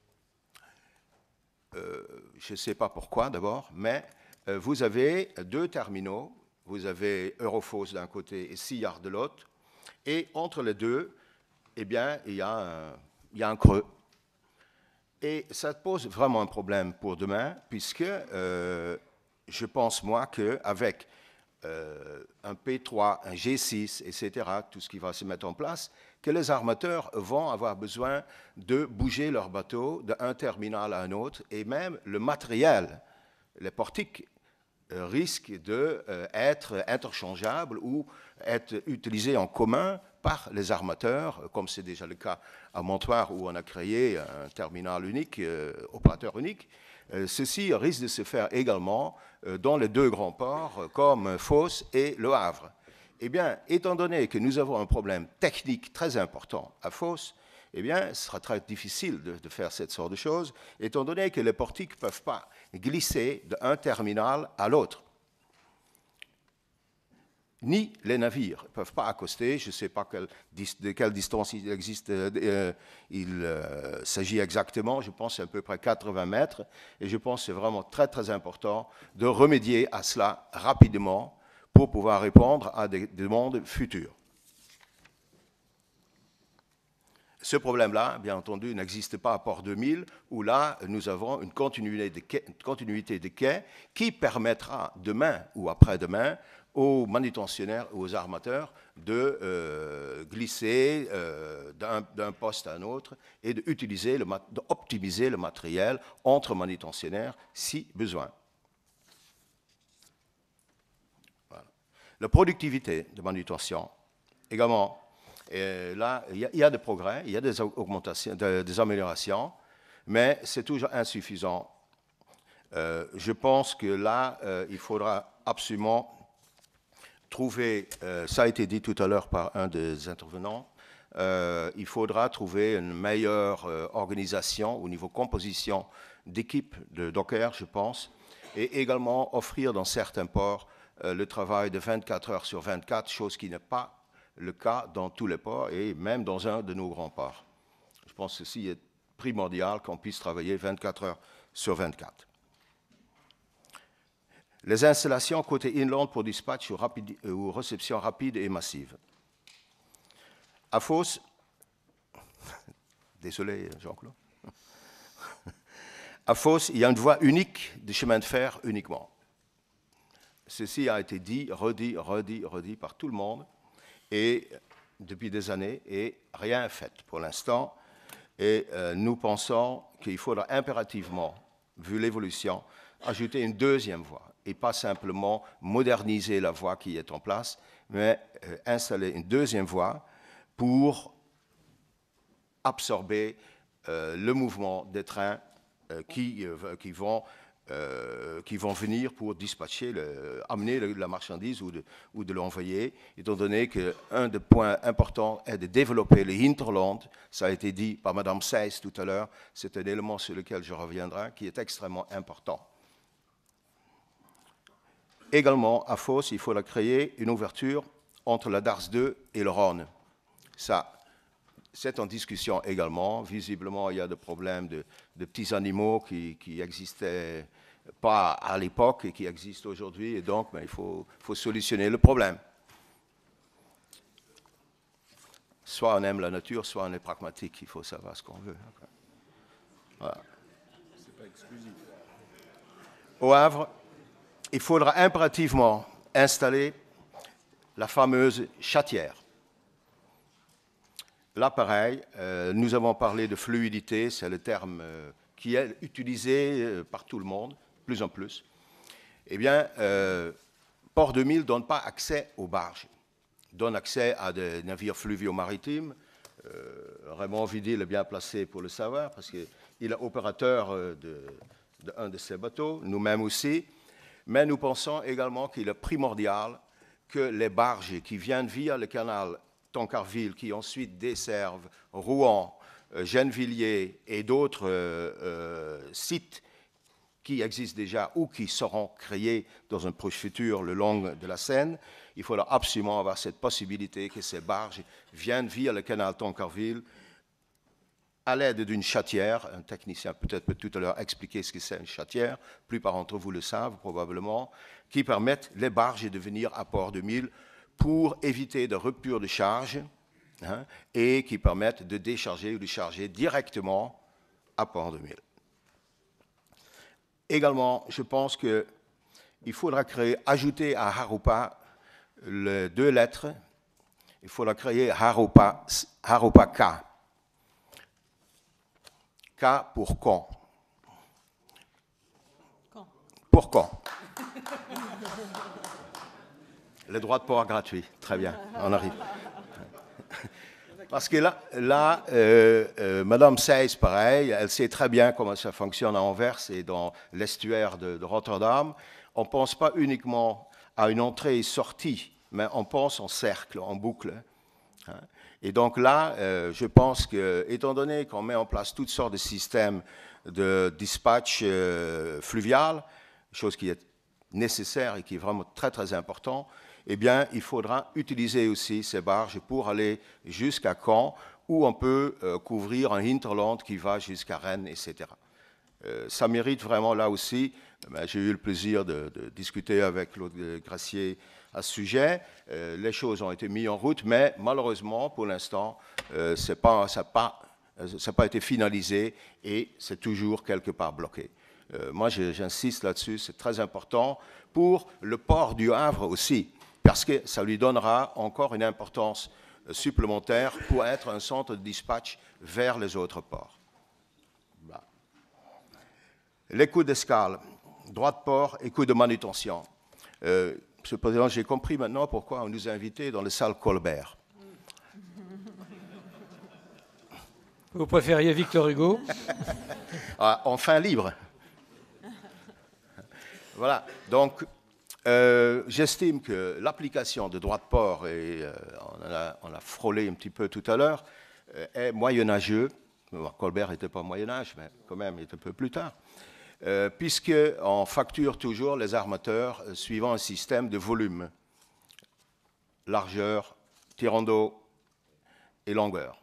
Euh, je ne sais pas pourquoi d'abord, mais euh, vous avez deux terminaux. Vous avez Eurofos d'un côté et Sillard de l'autre. Et entre les deux, eh bien, il y a un, il y a un creux. Et ça pose vraiment un problème pour demain, puisque euh, je pense, moi, qu'avec euh, un P trois, un G six, et cetera, tout ce qui va se mettre en place, que les armateurs vont avoir besoin de bouger leur bateau d'un terminal à un autre, et même le matériel, les portiques, euh, risquent d'être euh, interchangeables ou être utilisés en commun par les armateurs, comme c'est déjà le cas à Montoire où on a créé un terminal unique, euh, opérateur unique. Euh, ceci risque de se faire également euh, dans les deux grands ports euh, comme Fos et Le Havre. Eh bien, étant donné que nous avons un problème technique très important à Fos, eh bien, ce sera très difficile de, de faire cette sorte de choses, étant donné que les portiques ne peuvent pas glisser d'un terminal à l'autre. Ni les navires ne peuvent pas accoster, je ne sais pas quelle, de quelle distance il existe, euh, il euh, s'agit exactement, je pense à peu près quatre-vingts mètres, et je pense que c'est vraiment très très important de remédier à cela rapidement pour pouvoir répondre à des demandes futures. Ce problème-là, bien entendu, n'existe pas à Port deux mille, où là, nous avons une continuité de quai, une continuité de quai qui permettra demain ou après-demain aux manutentionnaires ou aux armateurs de euh, glisser euh, d'un poste à un autre et d'utiliser, d'optimiser le matériel entre manutentionnaires si besoin. Voilà. La productivité de manutention, également, et là, il y, y a des progrès, il y a des augmentations, des, des améliorations, mais c'est toujours insuffisant. Euh, je pense que là, euh, il faudra absolument trouver, euh, ça a été dit tout à l'heure par un des intervenants, euh, il faudra trouver une meilleure euh, organisation au niveau composition d'équipes de dockers, je pense, et également offrir dans certains ports euh, le travail de vingt-quatre heures sur vingt-quatre, chose qui n'est pas le cas dans tous les ports et même dans un de nos grands ports. Je pense que ceci est primordial qu'on puisse travailler vingt-quatre heures sur vingt-quatre. Les installations côté inland pour dispatch ou, rapide, ou réception rapide et massive. À Fos, désolé Jean-Claude, à Fos, il y a une voie unique de chemin de fer uniquement. Ceci a été dit, redit, redit, redit par tout le monde et depuis des années et rien n'est fait pour l'instant. Et euh, nous pensons qu'il faudra impérativement, vu l'évolution, ajouter une deuxième voie et pas simplement moderniser la voie qui est en place, mais euh, installer une deuxième voie pour absorber euh, le mouvement des trains euh, qui, euh, qui, vont, euh, qui vont venir pour dispatcher, le, amener le, la marchandise ou de, ou de l'envoyer, étant donné qu'un des points importants est de développer les hinterlands. Ça a été dit par Mme Seyss tout à l'heure, c'est un élément sur lequel je reviendrai, qui est extrêmement important. Également, à Fos, il faudra créer une ouverture entre la Dars deux et le Rhône. Ça, c'est en discussion également. Visiblement, il y a des problèmes de, de petits animaux qui n'existaient pas à l'époque et qui existent aujourd'hui. Et donc, ben, il faut, faut solutionner le problème. Soit on aime la nature, soit on est pragmatique. Il faut savoir ce qu'on veut. Voilà. C'est pas exclusif. Au Havre, il faudra impérativement installer la fameuse chatière. Là, pareil, euh, nous avons parlé de fluidité, c'est le terme euh, qui est utilisé euh, par tout le monde, plus en plus. Eh bien, euh, Port deux mille ne donne pas accès aux barges, donne accès à des navires fluviaux maritimes. Euh, Raymond Vidil est bien placé pour le savoir, parce qu'il est opérateur euh, de, de un de ces bateaux, nous-mêmes aussi. Mais nous pensons également qu'il est primordial que les barges qui viennent via le canal Tancarville, qui ensuite desservent Rouen, euh, Gennevilliers et d'autres euh, euh, sites qui existent déjà ou qui seront créés dans un proche futur le long de la Seine, il faudra absolument avoir cette possibilité que ces barges viennent via le canal Tancarville à l'aide d'une chatière. Un technicien peut-être peut tout à l'heure expliquer ce que c'est une chatière, la plupart d'entre vous le savent probablement, qui permettent les barges de venir à Port deux mille pour éviter de rupture de charge hein, et qui permettent de décharger ou de charger directement à Port deux mille. Également, je pense qu'il il faudra créer, ajouter à Harupa les deux lettres. Il faudra créer Harupa, Harupa K. K pour quand. Quand Pour quand. Le droit de port gratuit. Très bien, on arrive. Parce que là, là euh, euh, Madame Seyss, pareil, elle sait très bien comment ça fonctionne à Anvers et dans l'estuaire de, de Rotterdam. On ne pense pas uniquement à une entrée et sortie, mais on pense en cercle, en boucle. Hein. Et donc là, euh, je pense que, étant donné qu'on met en place toutes sortes de systèmes de dispatch euh, fluvial, chose qui est nécessaire et qui est vraiment très très important, eh bien, il faudra utiliser aussi ces barges pour aller jusqu'à Caen, où on peut euh, couvrir un hinterland qui va jusqu'à Rennes, et cetera. Euh, ça mérite vraiment là aussi, ben, j'ai eu le plaisir de, de discuter avec Claude Gracier à ce sujet. Euh, les choses ont été mises en route, mais malheureusement, pour l'instant, euh, ça n'a pas, ça pas, ça pas été finalisé et c'est toujours quelque part bloqué. Euh, moi, j'insiste là-dessus, c'est très important pour le port du Havre aussi, parce que ça lui donnera encore une importance supplémentaire pour être un centre de dispatch vers les autres ports. Voilà. Les coûts d'escale, droit de port et coûts de manutention. Euh, Monsieur le Président, j'ai compris maintenant pourquoi on nous a invités dans les salles Colbert. Vous préfériez Victor Hugo? Ah, enfin libre. Voilà, donc euh, j'estime que l'application de droit de port, et euh, on, a, on a frôlé un petit peu tout à l'heure, euh, est moyenâgeux. Bon, Colbert n'était pas Moyen-Âge, mais quand même, il est un peu plus tard. Euh, puisqu'on facture toujours les armateurs euh, suivant un système de volume, largeur, tirant d'eau et longueur.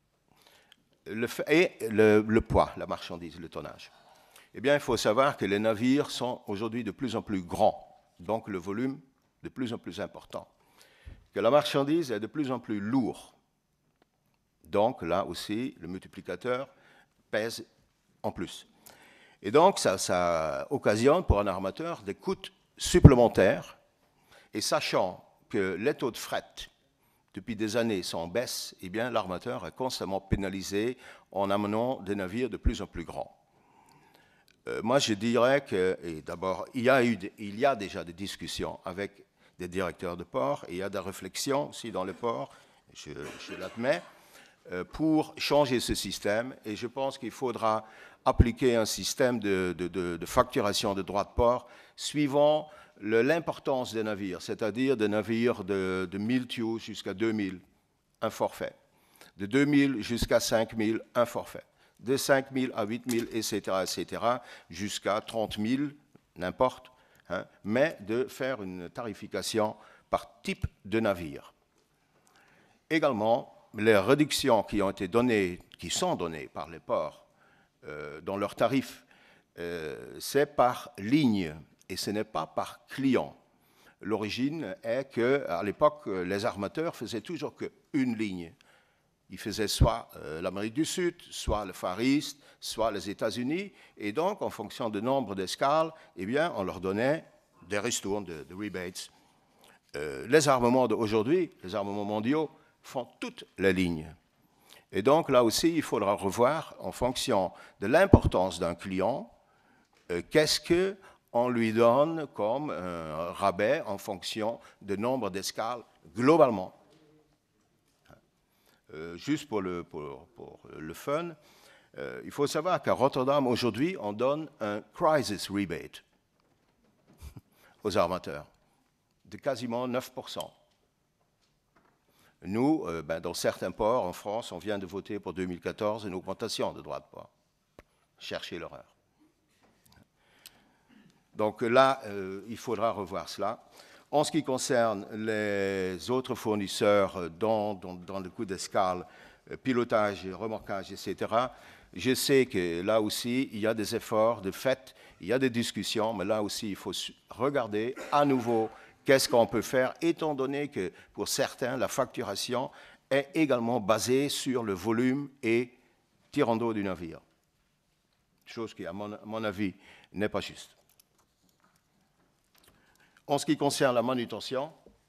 Le, et le, le poids, la marchandise, le tonnage. Eh bien, il faut savoir que les navires sont aujourd'hui de plus en plus grands, donc le volume de plus en plus important. Que la marchandise est de plus en plus lourde. Donc, là aussi, le multiplicateur pèse en plus. Et donc, ça, ça occasionne pour un armateur des coûts supplémentaires. Et sachant que les taux de fret, depuis des années, sont en baisse, eh bien, l'armateur est constamment pénalisé en amenant des navires de plus en plus grands. Euh, moi, je dirais que, et d'abord, il y a eu, il y a déjà des discussions avec des directeurs de port, et il y a des réflexions aussi dans les ports, je, je l'admets, euh, pour changer ce système. Et je pense qu'il faudra appliquer un système de, de, de, de facturation de droits de port suivant l'importance des navires, c'est-à-dire des navires de, de mille T U jusqu'à deux mille, un forfait. De deux mille jusqu'à cinq mille, un forfait. De cinq mille à huit mille, et cetera, et cetera, jusqu'à trente mille, n'importe, hein, mais de faire une tarification par type de navire. Également, les réductions qui ont été données, qui sont données par les ports euh, dans leurs tarifs, euh, c'est par ligne et ce n'est pas par client. L'origine est qu'à l'époque, les armateurs faisaient toujours qu'une ligne. Ils faisaient soit euh, l'Amérique du Sud, soit le Far East, soit les États-Unis. Et donc, en fonction du nombre d'escales, eh bien, on leur donnait des ristournes, de, de rebates. Euh, les armements d'aujourd'hui, les armements mondiaux, font toutes les lignes. Et donc, là aussi, il faudra revoir, en fonction de l'importance d'un client, euh, qu'est-ce qu'on lui donne comme un rabais en fonction du nombre d'escales globalement. Euh, juste pour le, pour, pour le fun, euh, il faut savoir qu'à Rotterdam, aujourd'hui, on donne un crisis rebate aux armateurs de quasiment neuf pour cent. Nous, euh, ben, dans certains ports en France, on vient de voter pour deux mille quatorze une augmentation de droits de port. Cherchez l'horreur. Donc là, euh, il faudra revoir cela. En ce qui concerne les autres fournisseurs dans, dans, dans le coût d'escale, pilotage, remorquage, et cetera, je sais que là aussi, il y a des efforts de fait, il y a des discussions, mais là aussi, il faut regarder à nouveau qu'est-ce qu'on peut faire, étant donné que pour certains, la facturation est également basée sur le volume et tirant d'eau du navire. Chose qui, à mon, à mon avis, n'est pas juste. En ce qui concerne la manutention,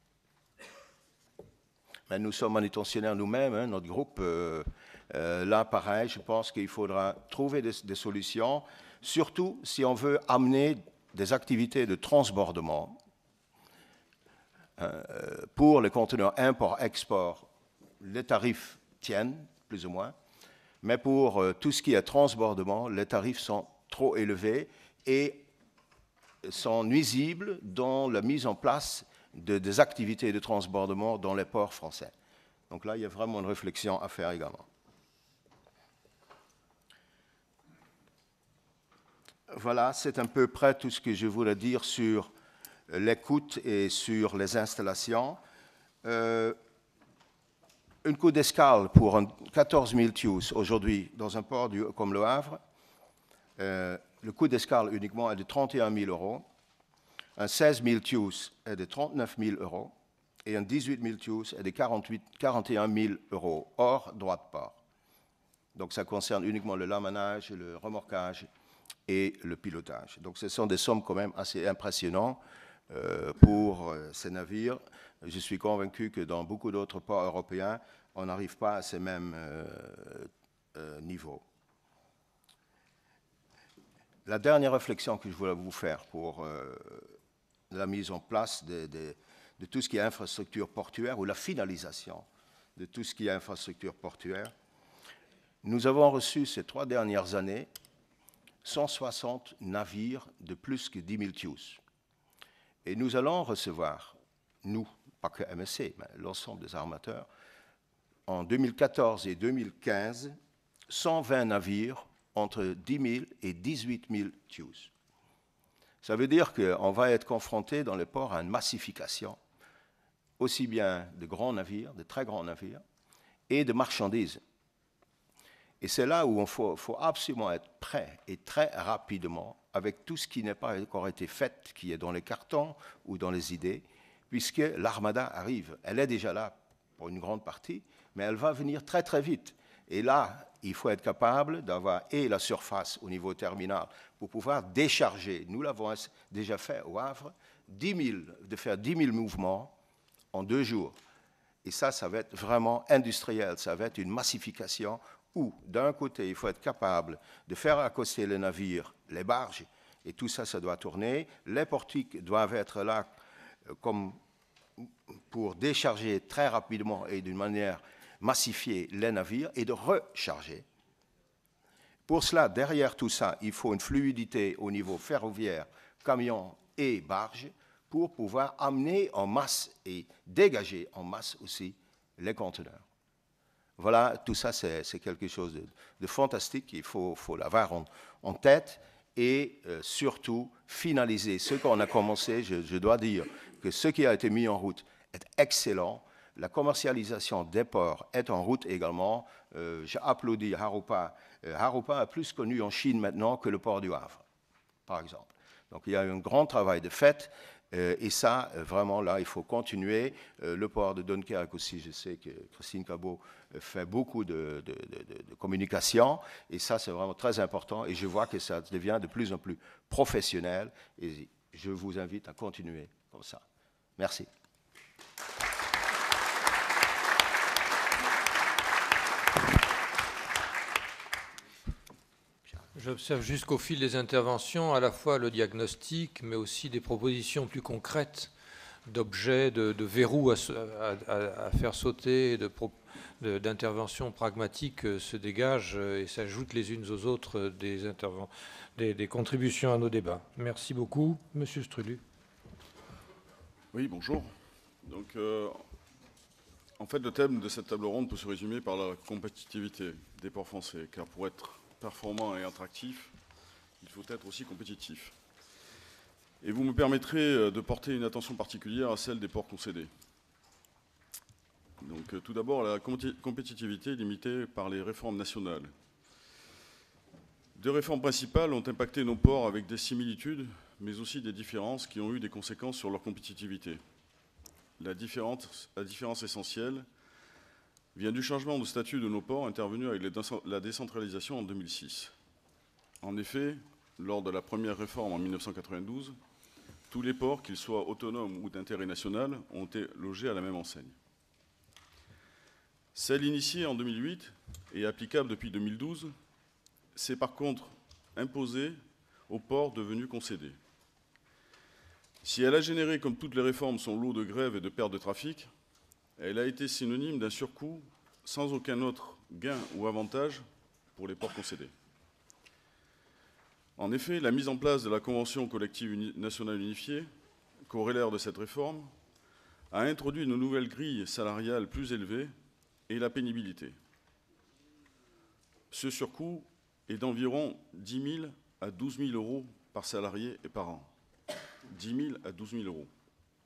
ben, nous sommes manutentionnaires nous-mêmes, hein, notre groupe. Euh, euh, là, pareil, je pense qu'il faudra trouver des, des solutions, surtout si on veut amener des activités de transbordement euh, pour les conteneurs import-export. Les tarifs tiennent, plus ou moins, mais pour euh, tout ce qui est transbordement, les tarifs sont trop élevés et sont nuisibles dans la mise en place de, des activités de transbordement dans les ports français. Donc là, il y a vraiment une réflexion à faire également. Voilà, c'est à peu près tout ce que je voulais dire sur les coûts et sur les installations. Euh, une coût d'escale pour un quatorze mille T E U S aujourd'hui dans un port du, comme Le Havre, euh, le coût d'escale uniquement est de trente et un mille euros. Un seize mille T E U S est de trente-neuf mille euros et un dix-huit mille T E U S est de quarante-huit, quarante et un mille euros, hors droit de port. Donc ça concerne uniquement le lamanage, le remorquage et le pilotage. Donc ce sont des sommes quand même assez impressionnantes euh, pour euh, ces navires. Je suis convaincu que dans beaucoup d'autres ports européens, on n'arrive pas à ces mêmes euh, euh, niveaux. La dernière réflexion que je voulais vous faire pour euh, la mise en place de, de, de tout ce qui est infrastructure portuaire ou la finalisation de tout ce qui est infrastructure portuaire. Nous avons reçu ces trois dernières années cent soixante navires de plus que dix mille T E U S. Et nous allons recevoir, nous, pas que M S C, mais l'ensemble des armateurs, en deux mille quatorze et deux mille quinze, cent vingt navires entre dix mille et dix-huit mille T E U S. Ça veut dire qu'on va être confronté dans les ports à une massification, aussi bien de grands navires, de très grands navires, et de marchandises. Et c'est là où il faut, faut absolument être prêt, et très rapidement, avec tout ce qui n'a pas encore été fait, qui est dans les cartons ou dans les idées, puisque l'armada arrive. Elle est déjà là pour une grande partie, mais elle va venir très très vite. Et là, il faut être capable d'avoir et la surface au niveau terminal pour pouvoir décharger. Nous l'avons déjà fait au Havre, dix mille, de faire dix mille mouvements en deux jours. Et ça, ça va être vraiment industriel, ça va être une massification où, d'un côté, il faut être capable de faire accoster les navires, les barges, et tout ça, ça doit tourner. Les portiques doivent être là comme pour décharger très rapidement et d'une manière massifier les navires et de recharger. Pour cela, derrière tout ça, il faut une fluidité au niveau ferroviaire, camion et barge pour pouvoir amener en masse et dégager en masse aussi les conteneurs. Voilà, tout ça, c'est quelque chose de, de fantastique. Il faut, faut l'avoir en, en tête et euh, surtout finaliser ce qu'on a commencé. Je, je dois dire que ce qui a été mis en route est excellent. La commercialisation des ports est en route également. Euh, J'applaudis Haropa. Euh, Haropa est plus connu en Chine maintenant que le port du Havre, par exemple. Donc il y a un grand travail de fait. Euh, et ça, euh, vraiment, là, il faut continuer. Euh, le port de Dunkerque aussi, je sais que Christine Cabot euh, fait beaucoup de, de, de, de communication. Et ça, c'est vraiment très important. Et je vois que ça devient de plus en plus professionnel. Et je vous invite à continuer comme ça. Merci. J'observe jusqu'au fil des interventions à la fois le diagnostic, mais aussi des propositions plus concrètes d'objets, de, de verrous à, à, à faire sauter, d'interventions pragmatiques se dégagent et s'ajoutent les unes aux autres des, des, des contributions à nos débats. Merci beaucoup. Monsieur Strulu. Oui, bonjour. Donc, euh, en fait, le thème de cette table ronde peut se résumer par la compétitivité des ports français, car pour être performant et attractif, il faut être aussi compétitif. Et vous me permettrez de porter une attention particulière à celle des ports concédés. Donc, tout d'abord, la compétitivité est limitée par les réformes nationales. Deux réformes principales ont impacté nos ports avec des similitudes, mais aussi des différences qui ont eu des conséquences sur leur compétitivité. La différence, la différence essentielle vient du changement de statut de nos ports intervenu avec la décentralisation en deux mille six. En effet, lors de la première réforme en mille neuf cent quatre-vingt-douze, Tous les ports, qu'ils soient autonomes ou d'intérêt national, ont été logés à la même enseigne. Celle initiée en deux mille huit et applicable depuis deux mille douze s'est par contre imposée aux ports devenus concédés. Si elle a généré, comme toutes les réformes, son lot de grèves et de pertes de trafic, elle a été synonyme d'un surcoût sans aucun autre gain ou avantage pour les ports concédés. En effet, la mise en place de la Convention collective uni- nationale unifiée, corollaire de cette réforme, a introduit une nouvelle grille salariale plus élevée et la pénibilité. Ce surcoût est d'environ dix mille à douze mille euros par salarié et par an. dix mille à douze mille euros.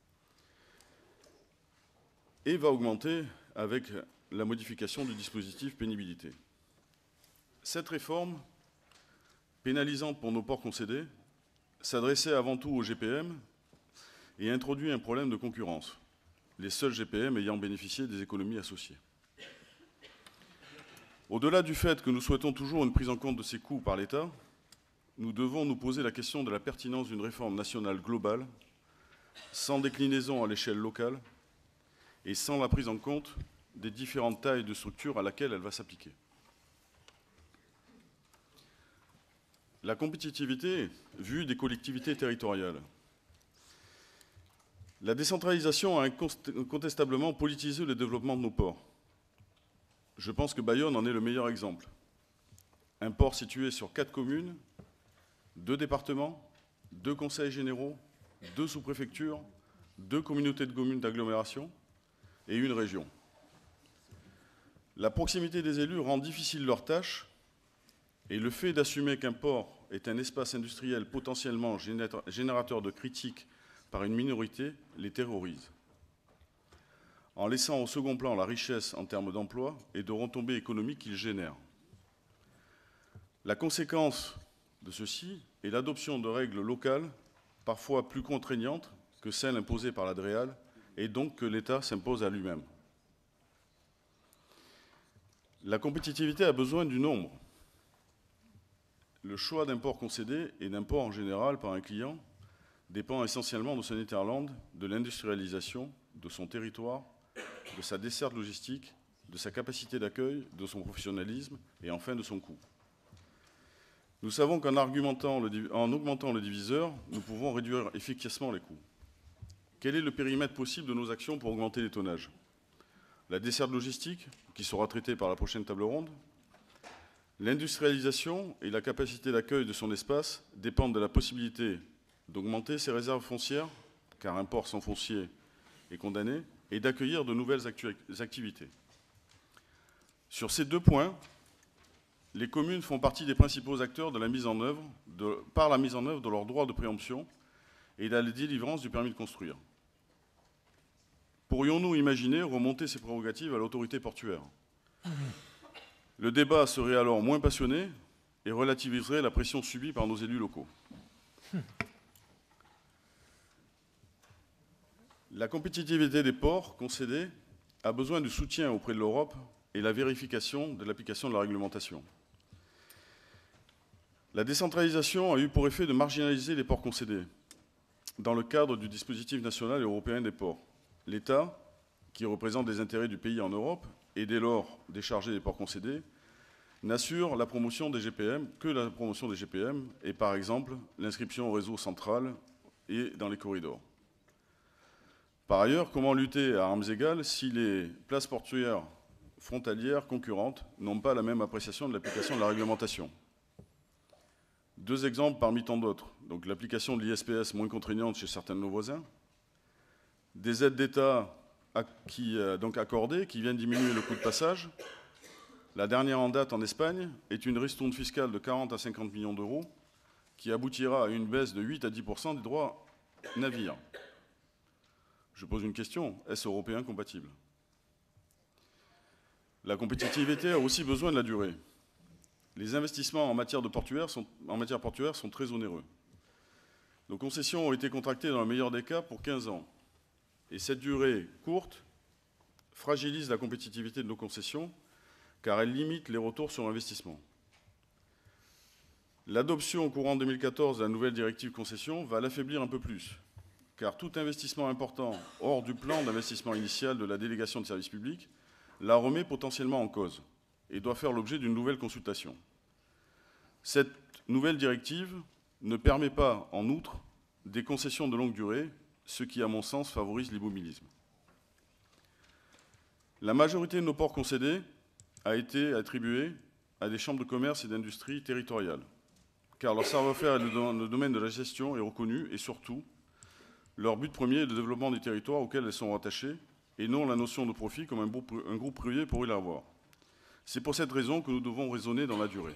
Et va augmenter avec la modification du dispositif pénibilité. Cette réforme, pénalisante pour nos ports concédés, s'adressait avant tout aux G P M et introduit un problème de concurrence, les seuls G P M ayant bénéficié des économies associées. Au-delà du fait que nous souhaitons toujours une prise en compte de ces coûts par l'État, nous devons nous poser la question de la pertinence d'une réforme nationale globale, sans déclinaison à l'échelle locale et sans la prise en compte des différentes tailles de structure à laquelle elle va s'appliquer. La compétitivité vue des collectivités territoriales. La décentralisation a incontestablement politisé le développement de nos ports. Je pense que Bayonne en est le meilleur exemple. Un port situé sur quatre communes, deux départements, deux conseils généraux, deux sous-préfectures, deux communautés de communes d'agglomération et une région. La proximité des élus rend difficile leur tâche et le fait d'assumer qu'un port est un espace industriel potentiellement générateur de critiques par une minorité les terrorise, en laissant au second plan la richesse en termes d'emploi et de retombées économiques qu'il génère. La conséquence de ceci est l'adoption de règles locales, parfois plus contraignantes que celles imposées par la DREAL, et donc que l'État s'impose à lui-même. La compétitivité a besoin du nombre. Le choix d'un port concédé et d'un port en général par un client dépend essentiellement de son hinterland, de l'industrialisation, de son territoire, de sa desserte logistique, de sa capacité d'accueil, de son professionnalisme et enfin de son coût. Nous savons qu'en argumentant le, en augmentant le diviseur, nous pouvons réduire efficacement les coûts. Quel est le périmètre possible de nos actions pour augmenter les tonnages? La desserte logistique, qui sera traitée par la prochaine table ronde. L'industrialisation et la capacité d'accueil de son espace dépendent de la possibilité d'augmenter ses réserves foncières, car un port sans foncier est condamné, et d'accueillir de nouvelles actu- activités. Sur ces deux points, les communes font partie des principaux acteurs de la mise en œuvre, de, par la mise en œuvre de leur droit de préemption et de la délivrance du permis de construire. Pourrions-nous imaginer remonter ces prérogatives à l'autorité portuaire? Le débat serait alors moins passionné et relativiserait la pression subie par nos élus locaux. La compétitivité des ports concédés a besoin de soutien auprès de l'Europe et la vérification de l'application de la réglementation. La décentralisation a eu pour effet de marginaliser les ports concédés dans le cadre du dispositif national et européen des ports. L'État, qui représente les intérêts du pays en Europe et dès lors déchargé des ports concédés, n'assure la promotion des G P M que la promotion des G P M et par exemple l'inscription au réseau central et dans les corridors. Par ailleurs, comment lutter à armes égales si les places portuaires frontalières concurrentes n'ont pas la même appréciation de l'application de la réglementation? Deux exemples parmi tant d'autres. Donc l'application de l'I S P S moins contraignante chez certains de nos voisins, des aides d'État qui, donc accordées qui viennent diminuer le coût de passage. La dernière en date en Espagne est une ristourne fiscale de quarante à cinquante millions d'euros qui aboutira à une baisse de huit à dix pour cent des droits navires. Je pose une question, est-ce européen compatible? La compétitivité a aussi besoin de la durée. Les investissements en matière, de portuaire sont, en matière portuaire sont très onéreux. Nos concessions ont été contractées dans le meilleur des cas pour quinze ans. Et cette durée courte fragilise la compétitivité de nos concessions car elle limite les retours sur investissement. L'adoption au courant deux mille quatorze de la nouvelle directive concession va l'affaiblir un peu plus, car tout investissement important hors du plan d'investissement initial de la délégation de service public la remet potentiellement en cause et doit faire l'objet d'une nouvelle consultation. Cette nouvelle directive ne permet pas, en outre, des concessions de longue durée, ce qui, à mon sens, favorise l'immobilisme. La majorité de nos ports concédés a été attribuée à des chambres de commerce et d'industrie territoriales, car leur savoir-faire dans le domaine de la gestion est reconnu et surtout, leur but premier est le développement des territoires auxquels elles sont rattachées et non la notion de profit comme un groupe privé pourrait l'avoir. C'est pour cette raison que nous devons raisonner dans la durée.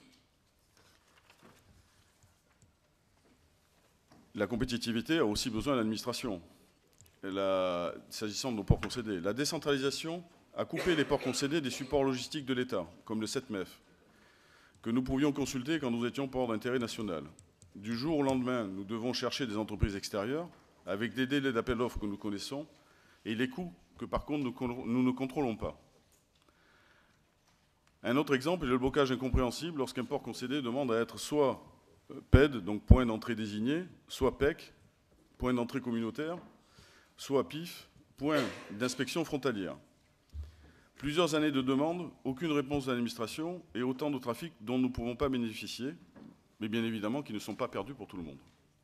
La compétitivité a aussi besoin d'administration, s'agissant de nos ports concédés. La décentralisation a coupé les ports concédés des supports logistiques de l'État, comme le sept M E F, que nous pouvions consulter quand nous étions port d'intérêt national. Du jour au lendemain, nous devons chercher des entreprises extérieures, avec des délais d'appel d'offres que nous connaissons, et les coûts que par contre nous ne contrôlons pas. Un autre exemple est le blocage incompréhensible lorsqu'un port concédé demande à être soit P E D, donc point d'entrée désigné, soit P E C, point d'entrée communautaire, soit P I F, point d'inspection frontalière. Plusieurs années de demande, aucune réponse de l'administration et autant de trafics dont nous ne pouvons pas bénéficier, mais bien évidemment qui ne sont pas perdus pour tout le monde.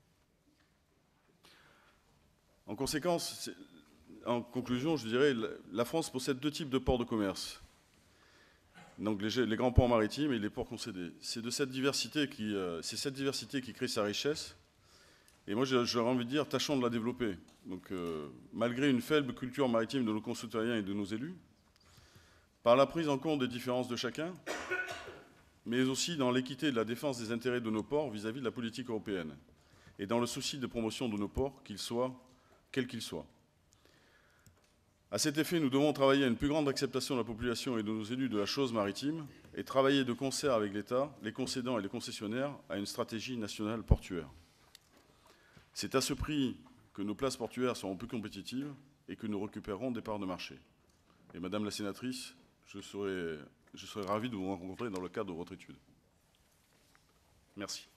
En conséquence, en conclusion, je dirais, la France possède deux types de ports de commerce. Donc les, les grands ports maritimes et les ports concédés. C'est de cette diversité qui, euh, c'est cette diversité qui crée sa richesse. Et moi, j'aurais envie de dire, tâchons de la développer. Donc, euh, malgré une faible culture maritime de nos concitoyens et de nos élus, par la prise en compte des différences de chacun, mais aussi dans l'équité de la défense des intérêts de nos ports vis-à-vis de la politique européenne, et dans le souci de promotion de nos ports, qu'ils soient, quels qu'ils soient. À cet effet, nous devons travailler à une plus grande acceptation de la population et de nos élus de la chose maritime et travailler de concert avec l'État, les concédants et les concessionnaires à une stratégie nationale portuaire. C'est à ce prix que nos places portuaires seront plus compétitives et que nous récupérerons des parts de marché. Et Madame la sénatrice, je serai, je serai ravi de vous rencontrer dans le cadre de votre étude. Merci.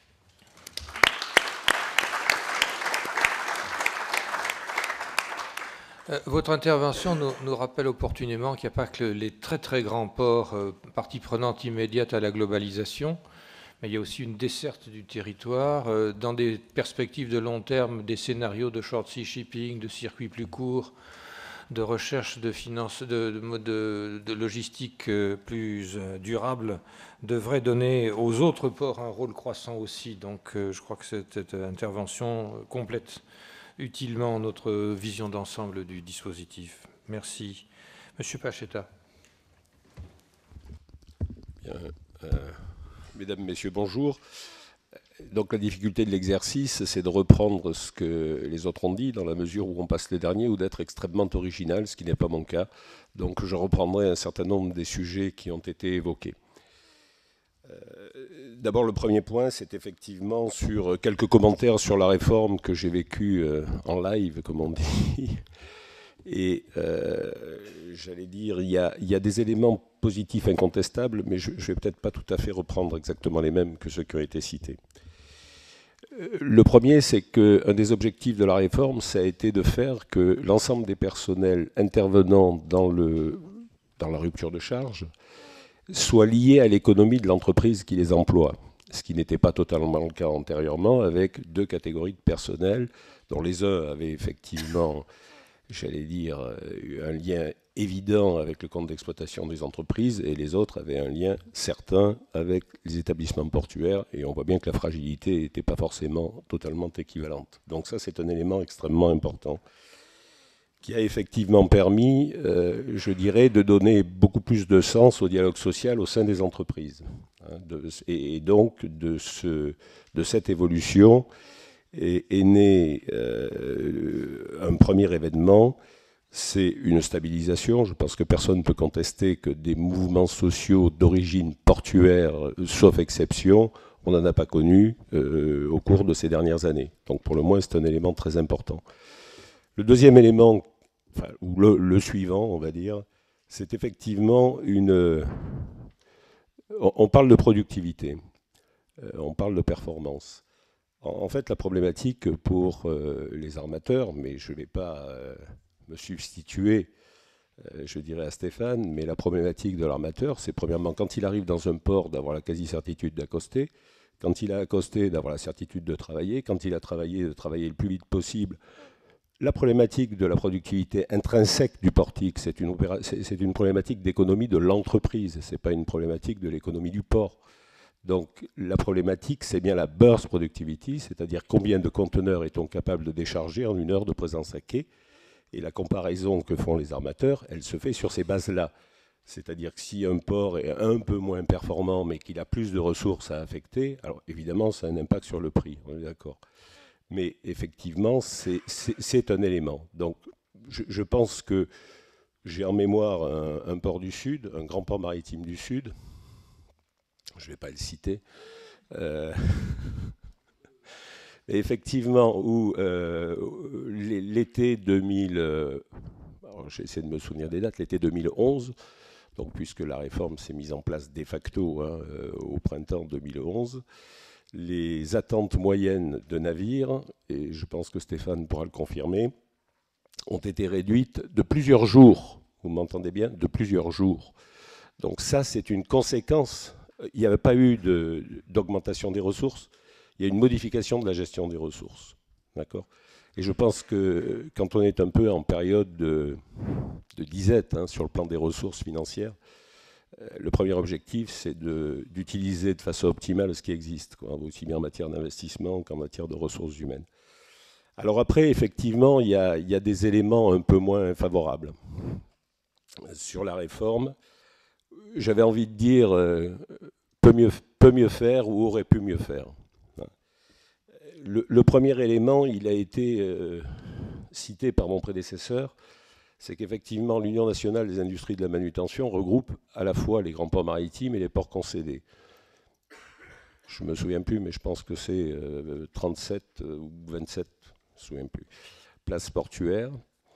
Votre intervention nous, nous rappelle opportunément qu'il n'y a pas que les très très grands ports, euh, partie prenante immédiate à la globalisation, mais il y a aussi une desserte du territoire, euh, dans des perspectives de long terme, des scénarios de short sea shipping, de circuits plus courts, de recherche de, finance, de, de, de, de logistique euh, plus euh, durable, devraient donner aux autres ports un rôle croissant aussi. Donc euh, je crois que cette, cette intervention complète utilement notre vision d'ensemble du dispositif. Merci. Monsieur Pachetta. Bien, euh, mesdames, Messieurs, bonjour. Donc la difficulté de l'exercice, c'est de reprendre ce que les autres ont dit dans la mesure où on passe les derniers ou d'être extrêmement original, ce qui n'est pas mon cas. Donc je reprendrai un certain nombre des sujets qui ont été évoqués. D'abord, le premier point, c'est effectivement sur quelques commentaires sur la réforme que j'ai vécue en live, comme on dit. Et euh, j'allais dire, il y, a, il y a des éléments positifs incontestables, mais je ne vais peut-être pas tout à fait reprendre exactement les mêmes que ceux qui ont été cités. Le premier, c'est qu'un des objectifs de la réforme, ça a été de faire que l'ensemble des personnels intervenant dans, le, dans la rupture de charge soient liés à l'économie de l'entreprise qui les emploie, ce qui n'était pas totalement le cas antérieurement, avec deux catégories de personnel, dont les uns avaient effectivement, j'allais dire, un lien évident avec le compte d'exploitation des entreprises, et les autres avaient un lien certain avec les établissements portuaires, et on voit bien que la fragilité n'était pas forcément totalement équivalente. Donc ça, c'est un élément extrêmement important, qui a effectivement permis, euh, je dirais, de donner beaucoup plus de sens au dialogue social au sein des entreprises. Hein, de, et, et donc, de, ce, de cette évolution est, est né euh, un premier événement, c'est une stabilisation. Je pense que personne ne peut contester que des mouvements sociaux d'origine portuaire, sauf exception, on n'en a pas connu euh, au cours de ces dernières années. Donc, pour le moins, c'est un élément très important. Le deuxième élément, enfin, ou le, le suivant, on va dire, c'est effectivement une... On parle de productivité, on parle de performance. En fait, la problématique pour euh, les armateurs, mais je ne vais pas euh, me substituer, euh, je dirais à Stéphane, mais la problématique de l'armateur, c'est premièrement, quand il arrive dans un port, d'avoir la quasi-certitude d'accoster, quand il a accosté, d'avoir la certitude de travailler, quand il a travaillé, de travailler le plus vite possible. La problématique de la productivité intrinsèque du portique, c'est une, c'est une problématique d'économie de l'entreprise, ce n'est pas une problématique de l'économie du port. Donc la problématique, c'est bien la burst productivity, c'est-à-dire combien de conteneurs est-on capable de décharger en une heure de présence à quai. Et la comparaison que font les armateurs, elle se fait sur ces bases-là. C'est-à-dire que si un port est un peu moins performant, mais qu'il a plus de ressources à affecter, alors évidemment, ça a un impact sur le prix, on est d'accord. Mais effectivement, c'est un élément. Donc je, je pense que j'ai en mémoire un, un port du Sud, un grand port maritime du Sud, je ne vais pas le citer, euh, effectivement, où euh, l'été deux mille, euh, j'essaie de me souvenir des dates, l'été deux mille onze, donc puisque la réforme s'est mise en place de facto hein, euh, au printemps deux mille onze, les attentes moyennes de navires, et je pense que Stéphane pourra le confirmer, ont été réduites de plusieurs jours, vous m'entendez bien, de plusieurs jours. Donc ça, c'est une conséquence. Il n'y avait pas eu d'augmentation de, des ressources, il y a une modification de la gestion des ressources. D'accord ? Et je pense que quand on est un peu en période de, de disette hein, sur le plan des ressources financières, euh, le premier objectif, c'est d'utiliser de, de façon optimale ce qui existe, quoi, aussi bien en matière d'investissement qu'en matière de ressources humaines. Alors après, effectivement, il y a, il y a des éléments un peu moins favorables. Sur la réforme, j'avais envie de dire euh, peut, mieux, peut mieux faire ou aurait pu mieux faire. Le, le premier élément, il a été euh, cité par mon prédécesseur, c'est qu'effectivement l'Union nationale des industries de la manutention regroupe à la fois les grands ports maritimes et les ports concédés. Je ne me souviens plus, mais je pense que c'est euh, trente-sept ou vingt-sept, je ne me souviens plus, places portuaires.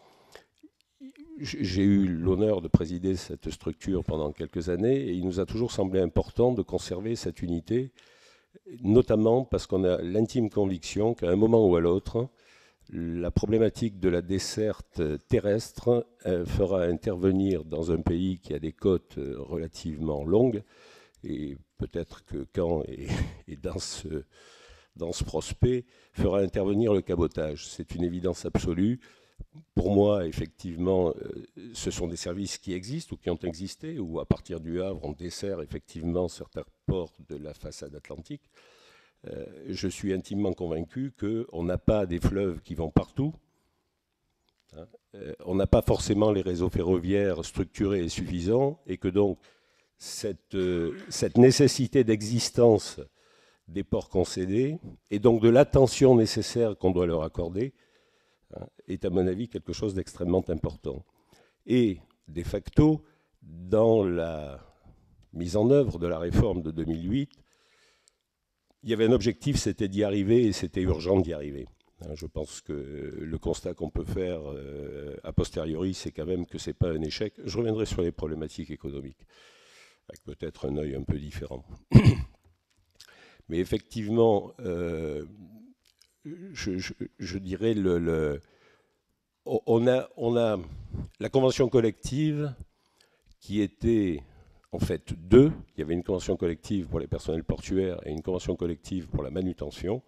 J'ai eu l'honneur de présider cette structure pendant quelques années et il nous a toujours semblé important de conserver cette unité, notamment parce qu'on a l'intime conviction qu'à un moment ou à l'autre, la problématique de la desserte terrestre euh, fera intervenir dans un pays qui a des côtes relativement longues, et peut-être que Caen est, est dans, ce, dans ce prospect, fera intervenir le cabotage. C'est une évidence absolue. Pour moi, effectivement, euh, ce sont des services qui existent ou qui ont existé, ou à partir du Havre, on dessert effectivement certains ports de la façade atlantique. Euh, je suis intimement convaincu qu'on n'a pas des fleuves qui vont partout. Hein, euh, on n'a pas forcément les réseaux ferroviaires structurés et suffisants, et que donc cette, euh, cette nécessité d'existence des ports concédés, et donc de l'attention nécessaire qu'on doit leur accorder, est à mon avis quelque chose d'extrêmement important. Et de facto, dans la mise en œuvre de la réforme de deux mille huit, il y avait un objectif, c'était d'y arriver et c'était urgent d'y arriver. Je pense que le constat qu'on peut faire a posteriori, c'est quand même que ce n'est pas un échec. Je reviendrai sur les problématiques économiques, avec peut-être un œil un peu différent. Mais effectivement, euh, Je, je, je dirais, le, le, on, a, on a la convention collective qui était en fait deux. Il y avait une convention collective pour les personnels portuaires et une convention collective pour la manutention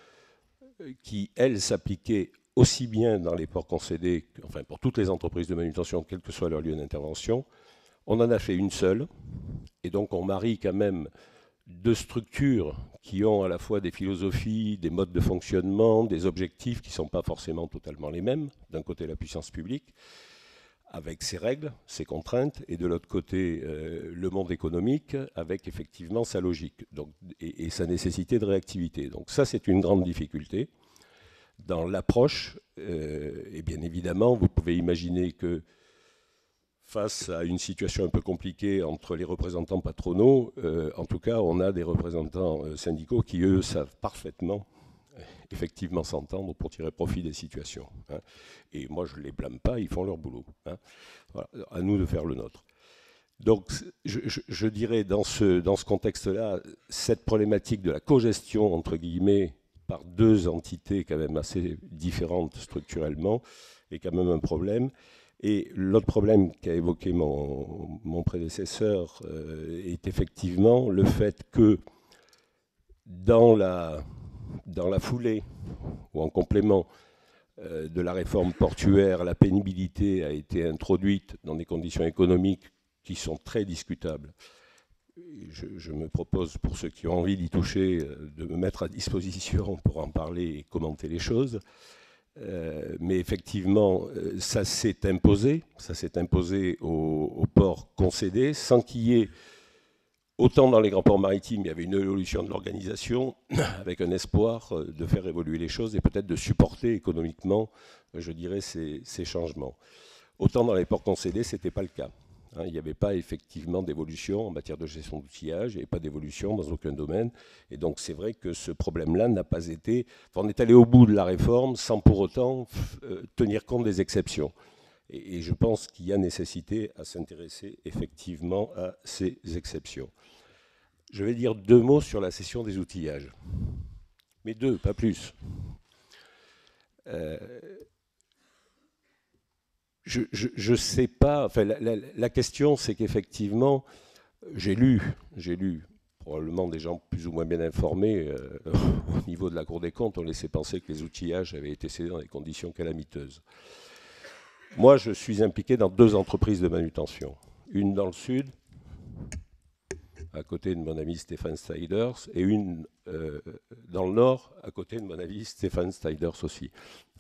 qui, elle, s'appliquait aussi bien dans les ports concédés, enfin pour toutes les entreprises de manutention, quel que soit leur lieu d'intervention. On en a fait une seule et donc on marie quand même deux structures qui ont à la fois des philosophies, des modes de fonctionnement, des objectifs qui ne sont pas forcément totalement les mêmes. D'un côté, la puissance publique, avec ses règles, ses contraintes, et de l'autre côté, euh, le monde économique, avec effectivement sa logique donc, et, et sa nécessité de réactivité. Donc ça, c'est une grande difficulté. Dans l'approche, euh, et bien évidemment, vous pouvez imaginer que face à une situation un peu compliquée entre les représentants patronaux, euh, en tout cas, on a des représentants euh, syndicaux qui, eux, savent parfaitement, euh, effectivement, s'entendre pour tirer profit des situations. Hein. Et moi, je ne les blâme pas, ils font leur boulot. Hein. Voilà, à nous de faire le nôtre. Donc, je, je, je dirais, dans ce, dans ce contexte-là, cette problématique de la cogestion, entre guillemets, par deux entités quand même assez différentes structurellement, est quand même un problème. Et l'autre problème qu'a évoqué mon, mon prédécesseur euh, est effectivement le fait que dans la, dans la foulée, ou en complément euh, de la réforme portuaire, la pénibilité a été introduite dans des conditions économiques qui sont très discutables. Je, je me propose, pour ceux qui ont envie d'y toucher, de me mettre à disposition pour en parler et commenter les choses. Euh, mais effectivement, ça s'est imposé, ça s'est imposé aux, aux ports concédés, sans qu'il y ait, autant dans les grands ports maritimes, il y avait une évolution de l'organisation, avec un espoir de faire évoluer les choses et peut-être de supporter économiquement, je dirais, ces, ces changements. Autant dans les ports concédés, ce n'était pas le cas. Hein, il n'y avait pas effectivement d'évolution en matière de gestion d'outillage, il n'y avait pas d'évolution dans aucun domaine. Et donc c'est vrai que ce problème-là n'a pas été... Enfin, on est allé au bout de la réforme sans pour autant euh, tenir compte des exceptions. Et, et je pense qu'il y a nécessité à s'intéresser effectivement à ces exceptions. Je vais dire deux mots sur la cession des outillages. Mais deux, pas plus. Euh, Je ne sais pas, enfin, la, la, la question c'est qu'effectivement, j'ai lu, j'ai lu, probablement des gens plus ou moins bien informés, euh, au niveau de la Cour des comptes, on laissait penser que les outillages avaient été cédés dans des conditions calamiteuses. Moi, je suis impliqué dans deux entreprises de manutention. Une dans le sud, à côté de mon ami Stéphane Steiders, et une euh, dans le nord, à côté de mon ami Stéphane Steiders aussi.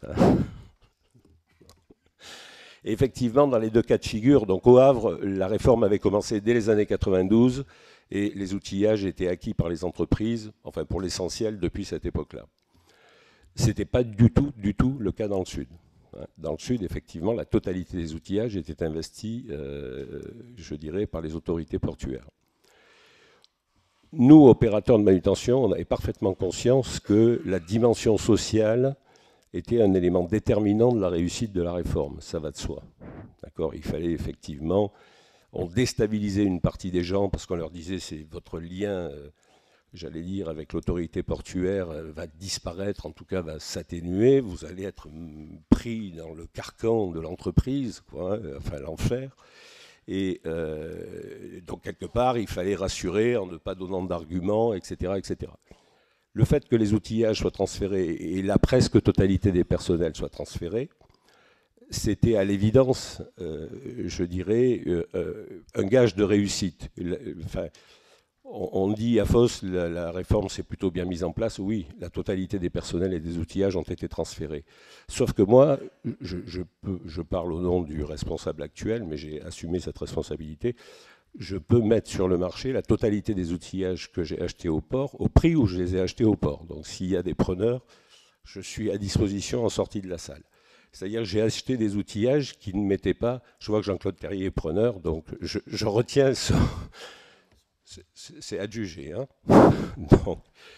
Et effectivement, dans les deux cas de figure, donc au Havre, la réforme avait commencé dès les années quatre-vingt-douze et les outillages étaient acquis par les entreprises, enfin pour l'essentiel, depuis cette époque-là. Ce n'était pas du tout, du tout le cas dans le Sud. Dans le Sud, effectivement, la totalité des outillages était investie, euh, je dirais, par les autorités portuaires. Nous, opérateurs de manutention, on avait parfaitement conscience que la dimension sociale était un élément déterminant de la réussite de la réforme, ça va de soi. D'accord ? Il fallait effectivement, on déstabilisait une partie des gens parce qu'on leur disait c'est votre lien, euh, j'allais dire, avec l'autorité portuaire euh, va disparaître, en tout cas va s'atténuer, vous allez être pris dans le carcan de l'entreprise, quoi, hein, enfin l'enfer. Et euh, donc quelque part, il fallait rassurer en ne pas donnant d'arguments, et cetera, et cetera. Le fait que les outillages soient transférés et la presque totalité des personnels soient transférés, c'était à l'évidence, euh, je dirais, euh, un gage de réussite. Enfin, on, on dit à Fos, la, la réforme s'est plutôt bien mise en place. Oui, la totalité des personnels et des outillages ont été transférés. Sauf que moi, je, je, peux, je parle au nom du responsable actuel, mais j'ai assumé cette responsabilité. Je peux mettre sur le marché la totalité des outillages que j'ai achetés au port, au prix où je les ai achetés au port. Donc s'il y a des preneurs, je suis à disposition en sortie de la salle. C'est-à-dire que j'ai acheté des outillages qui ne m'étaient pas... Je vois que Jean-Claude Terrier est preneur, donc je, je retiens ça. C'est adjugé. Hein. Donc,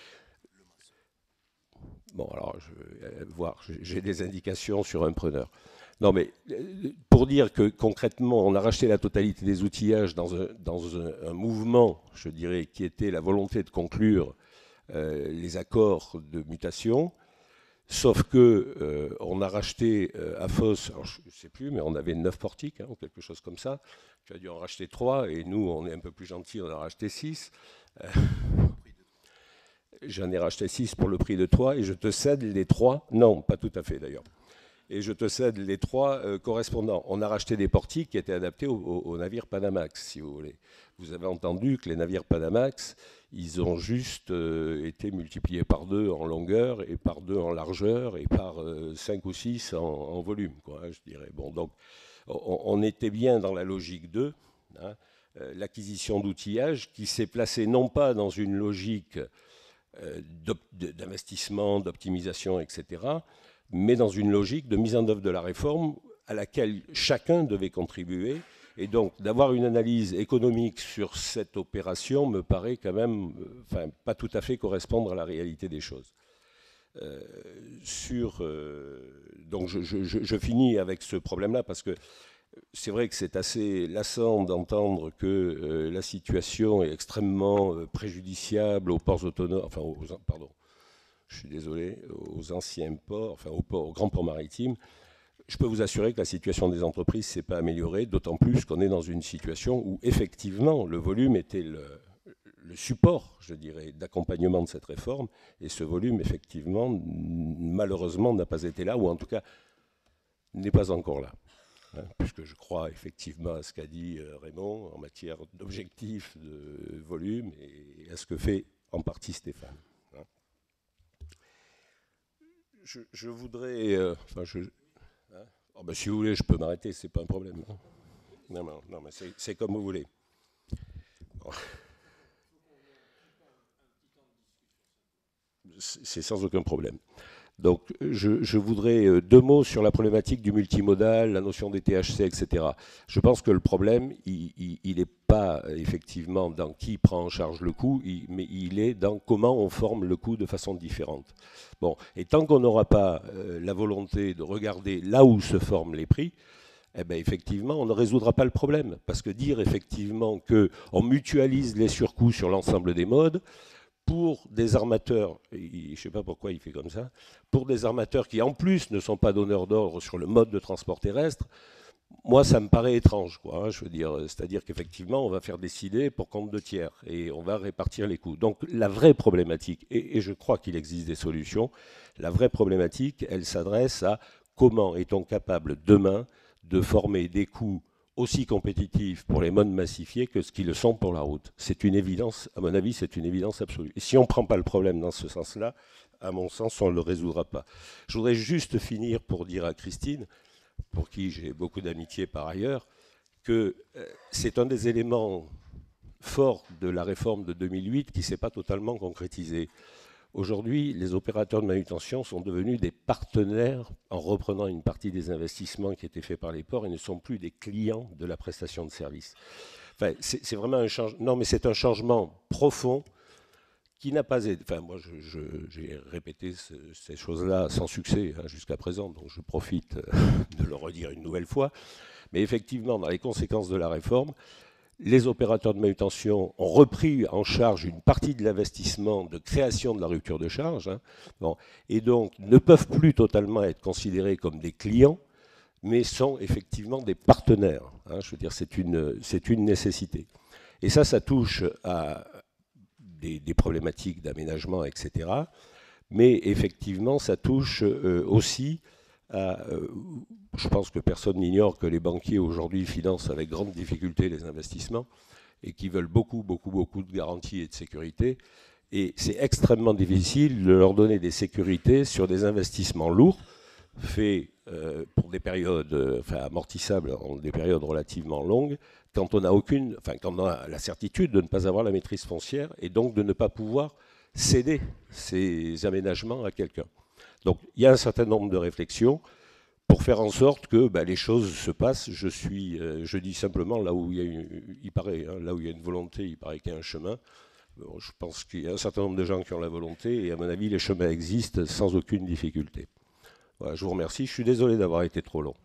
bon, alors, je vais voir. J'ai des indications sur un preneur. Non, mais pour dire que concrètement, on a racheté la totalité des outillages dans un, dans un, un mouvement, je dirais, qui était la volonté de conclure euh, les accords de mutation, sauf que euh, on a racheté euh, à Fos, alors je ne sais plus, mais on avait neuf portiques, hein, ou quelque chose comme ça. Tu as dû en racheter trois, et nous, on est un peu plus gentils, on en a racheté six. Euh, J'en ai racheté six pour le prix de trois, et je te cède les trois. Non, pas tout à fait d'ailleurs. Et je te cède les trois euh, correspondants. On a racheté des portiques qui étaient adaptés aux, aux, aux navires Panamax, si vous voulez. Vous avez entendu que les navires Panamax, ils ont juste euh, été multipliés par deux en longueur et par deux en largeur et par euh, cinq ou six en, en volume, quoi, hein, je dirais. Bon, donc, on, on était bien dans la logique deux, hein, euh, l'acquisition d'outillage qui s'est placée non pas dans une logique euh, d'investissement, d'optimisation, et cetera, mais dans une logique de mise en œuvre de la réforme à laquelle chacun devait contribuer. Et donc, d'avoir une analyse économique sur cette opération me paraît quand même, enfin, pas tout à fait correspondre à la réalité des choses. Euh, sur, euh, donc, je, je, je finis avec ce problème-là parce que c'est vrai que c'est assez lassant d'entendre que euh, la situation est extrêmement euh, préjudiciable aux ports autonomes, enfin, aux, pardon, je suis désolé, aux anciens ports, enfin aux, ports, aux grands ports maritimes, je peux vous assurer que la situation des entreprises ne s'est pas améliorée, d'autant plus qu'on est dans une situation où effectivement le volume était le, le support, je dirais, d'accompagnement de cette réforme, et ce volume effectivement malheureusement n'a pas été là, ou en tout cas n'est pas encore là. Hein, puisque je crois effectivement à ce qu'a dit euh, Raymond en matière d'objectifs, de volume, et à ce que fait en partie Stéphane. Hein. Je, je voudrais... Euh, enfin, je, hein, oh ben, si vous voulez, je peux m'arrêter, c'est pas un problème. Hein. Non, non, non, mais c'est comme vous voulez. Bon. C'est sans aucun problème. Donc, je, je voudrais euh, deux mots sur la problématique du multimodal, la notion des T H C, et cetera. Je pense que le problème, il n'est pas effectivement dans qui prend en charge le coût, il, mais il est dans comment on forme le coût de façon différente. Bon, et tant qu'on n'aura pas euh, la volonté de regarder là où se forment les prix, eh bien, effectivement, on ne résoudra pas le problème. Parce que dire effectivement qu'on mutualise les surcoûts sur l'ensemble des modes, pour des armateurs, je ne sais pas pourquoi il fait comme ça, pour des armateurs qui en plus ne sont pas donneurs d'ordre sur le mode de transport terrestre, moi ça me paraît étrange, quoi, hein, je veux dire, c'est-à-dire qu'effectivement on va faire décider pour compte de tiers et on va répartir les coûts. Donc la vraie problématique, et, et je crois qu'il existe des solutions, la vraie problématique, elle s'adresse à comment est-on capable demain de former des coûts aussi compétitifs pour les modes massifiés que ce qu'ils le sont pour la route. C'est une évidence, à mon avis, c'est une évidence absolue. Et si on ne prend pas le problème dans ce sens-là, à mon sens, on ne le résoudra pas. Je voudrais juste finir pour dire à Christine, pour qui j'ai beaucoup d'amitié par ailleurs, que euh, c'est un des éléments forts de la réforme de deux mille huit qui ne s'est pas totalement concrétisé. Aujourd'hui, les opérateurs de manutention sont devenus des partenaires en reprenant une partie des investissements qui étaient faits par les ports et ne sont plus des clients de la prestation de service. Enfin, c'est vraiment un changement. Non, mais c'est un changement profond qui n'a pas été. Enfin, moi, j'ai je, je, répété ce, ces choses-là sans succès hein, jusqu'à présent, donc je profite de le redire une nouvelle fois. Mais effectivement, dans les conséquences de la réforme, les opérateurs de manutention ont repris en charge une partie de l'investissement de création de la rupture de charge, hein, bon, et donc ne peuvent plus totalement être considérés comme des clients, mais sont effectivement des partenaires. Hein, je veux dire, c'est une, c'est une nécessité. Et ça, ça touche à des, des problématiques d'aménagement, et cetera. Mais effectivement, ça touche euh, aussi à... Euh, je pense que personne n'ignore que les banquiers aujourd'hui financent avec grande difficulté les investissements et qui veulent beaucoup, beaucoup, beaucoup de garanties et de sécurité. Et c'est extrêmement difficile de leur donner des sécurités sur des investissements lourds, faits euh, pour des périodes, euh, enfin amortissables en des périodes relativement longues, quand on n'a aucune, enfin quand on a la certitude de ne pas avoir la maîtrise foncière et donc de ne pas pouvoir céder ces aménagements à quelqu'un. Donc il y a un certain nombre de réflexions pour faire en sorte que bah, les choses se passent. Je suis, euh, je dis simplement là où il y a une, il paraît, hein, là où il y a une volonté, il paraît qu'il y a un chemin. Bon, je pense qu'il y a un certain nombre de gens qui ont la volonté et à mon avis les chemins existent sans aucune difficulté. Voilà, je vous remercie. Je suis désolé d'avoir été trop long.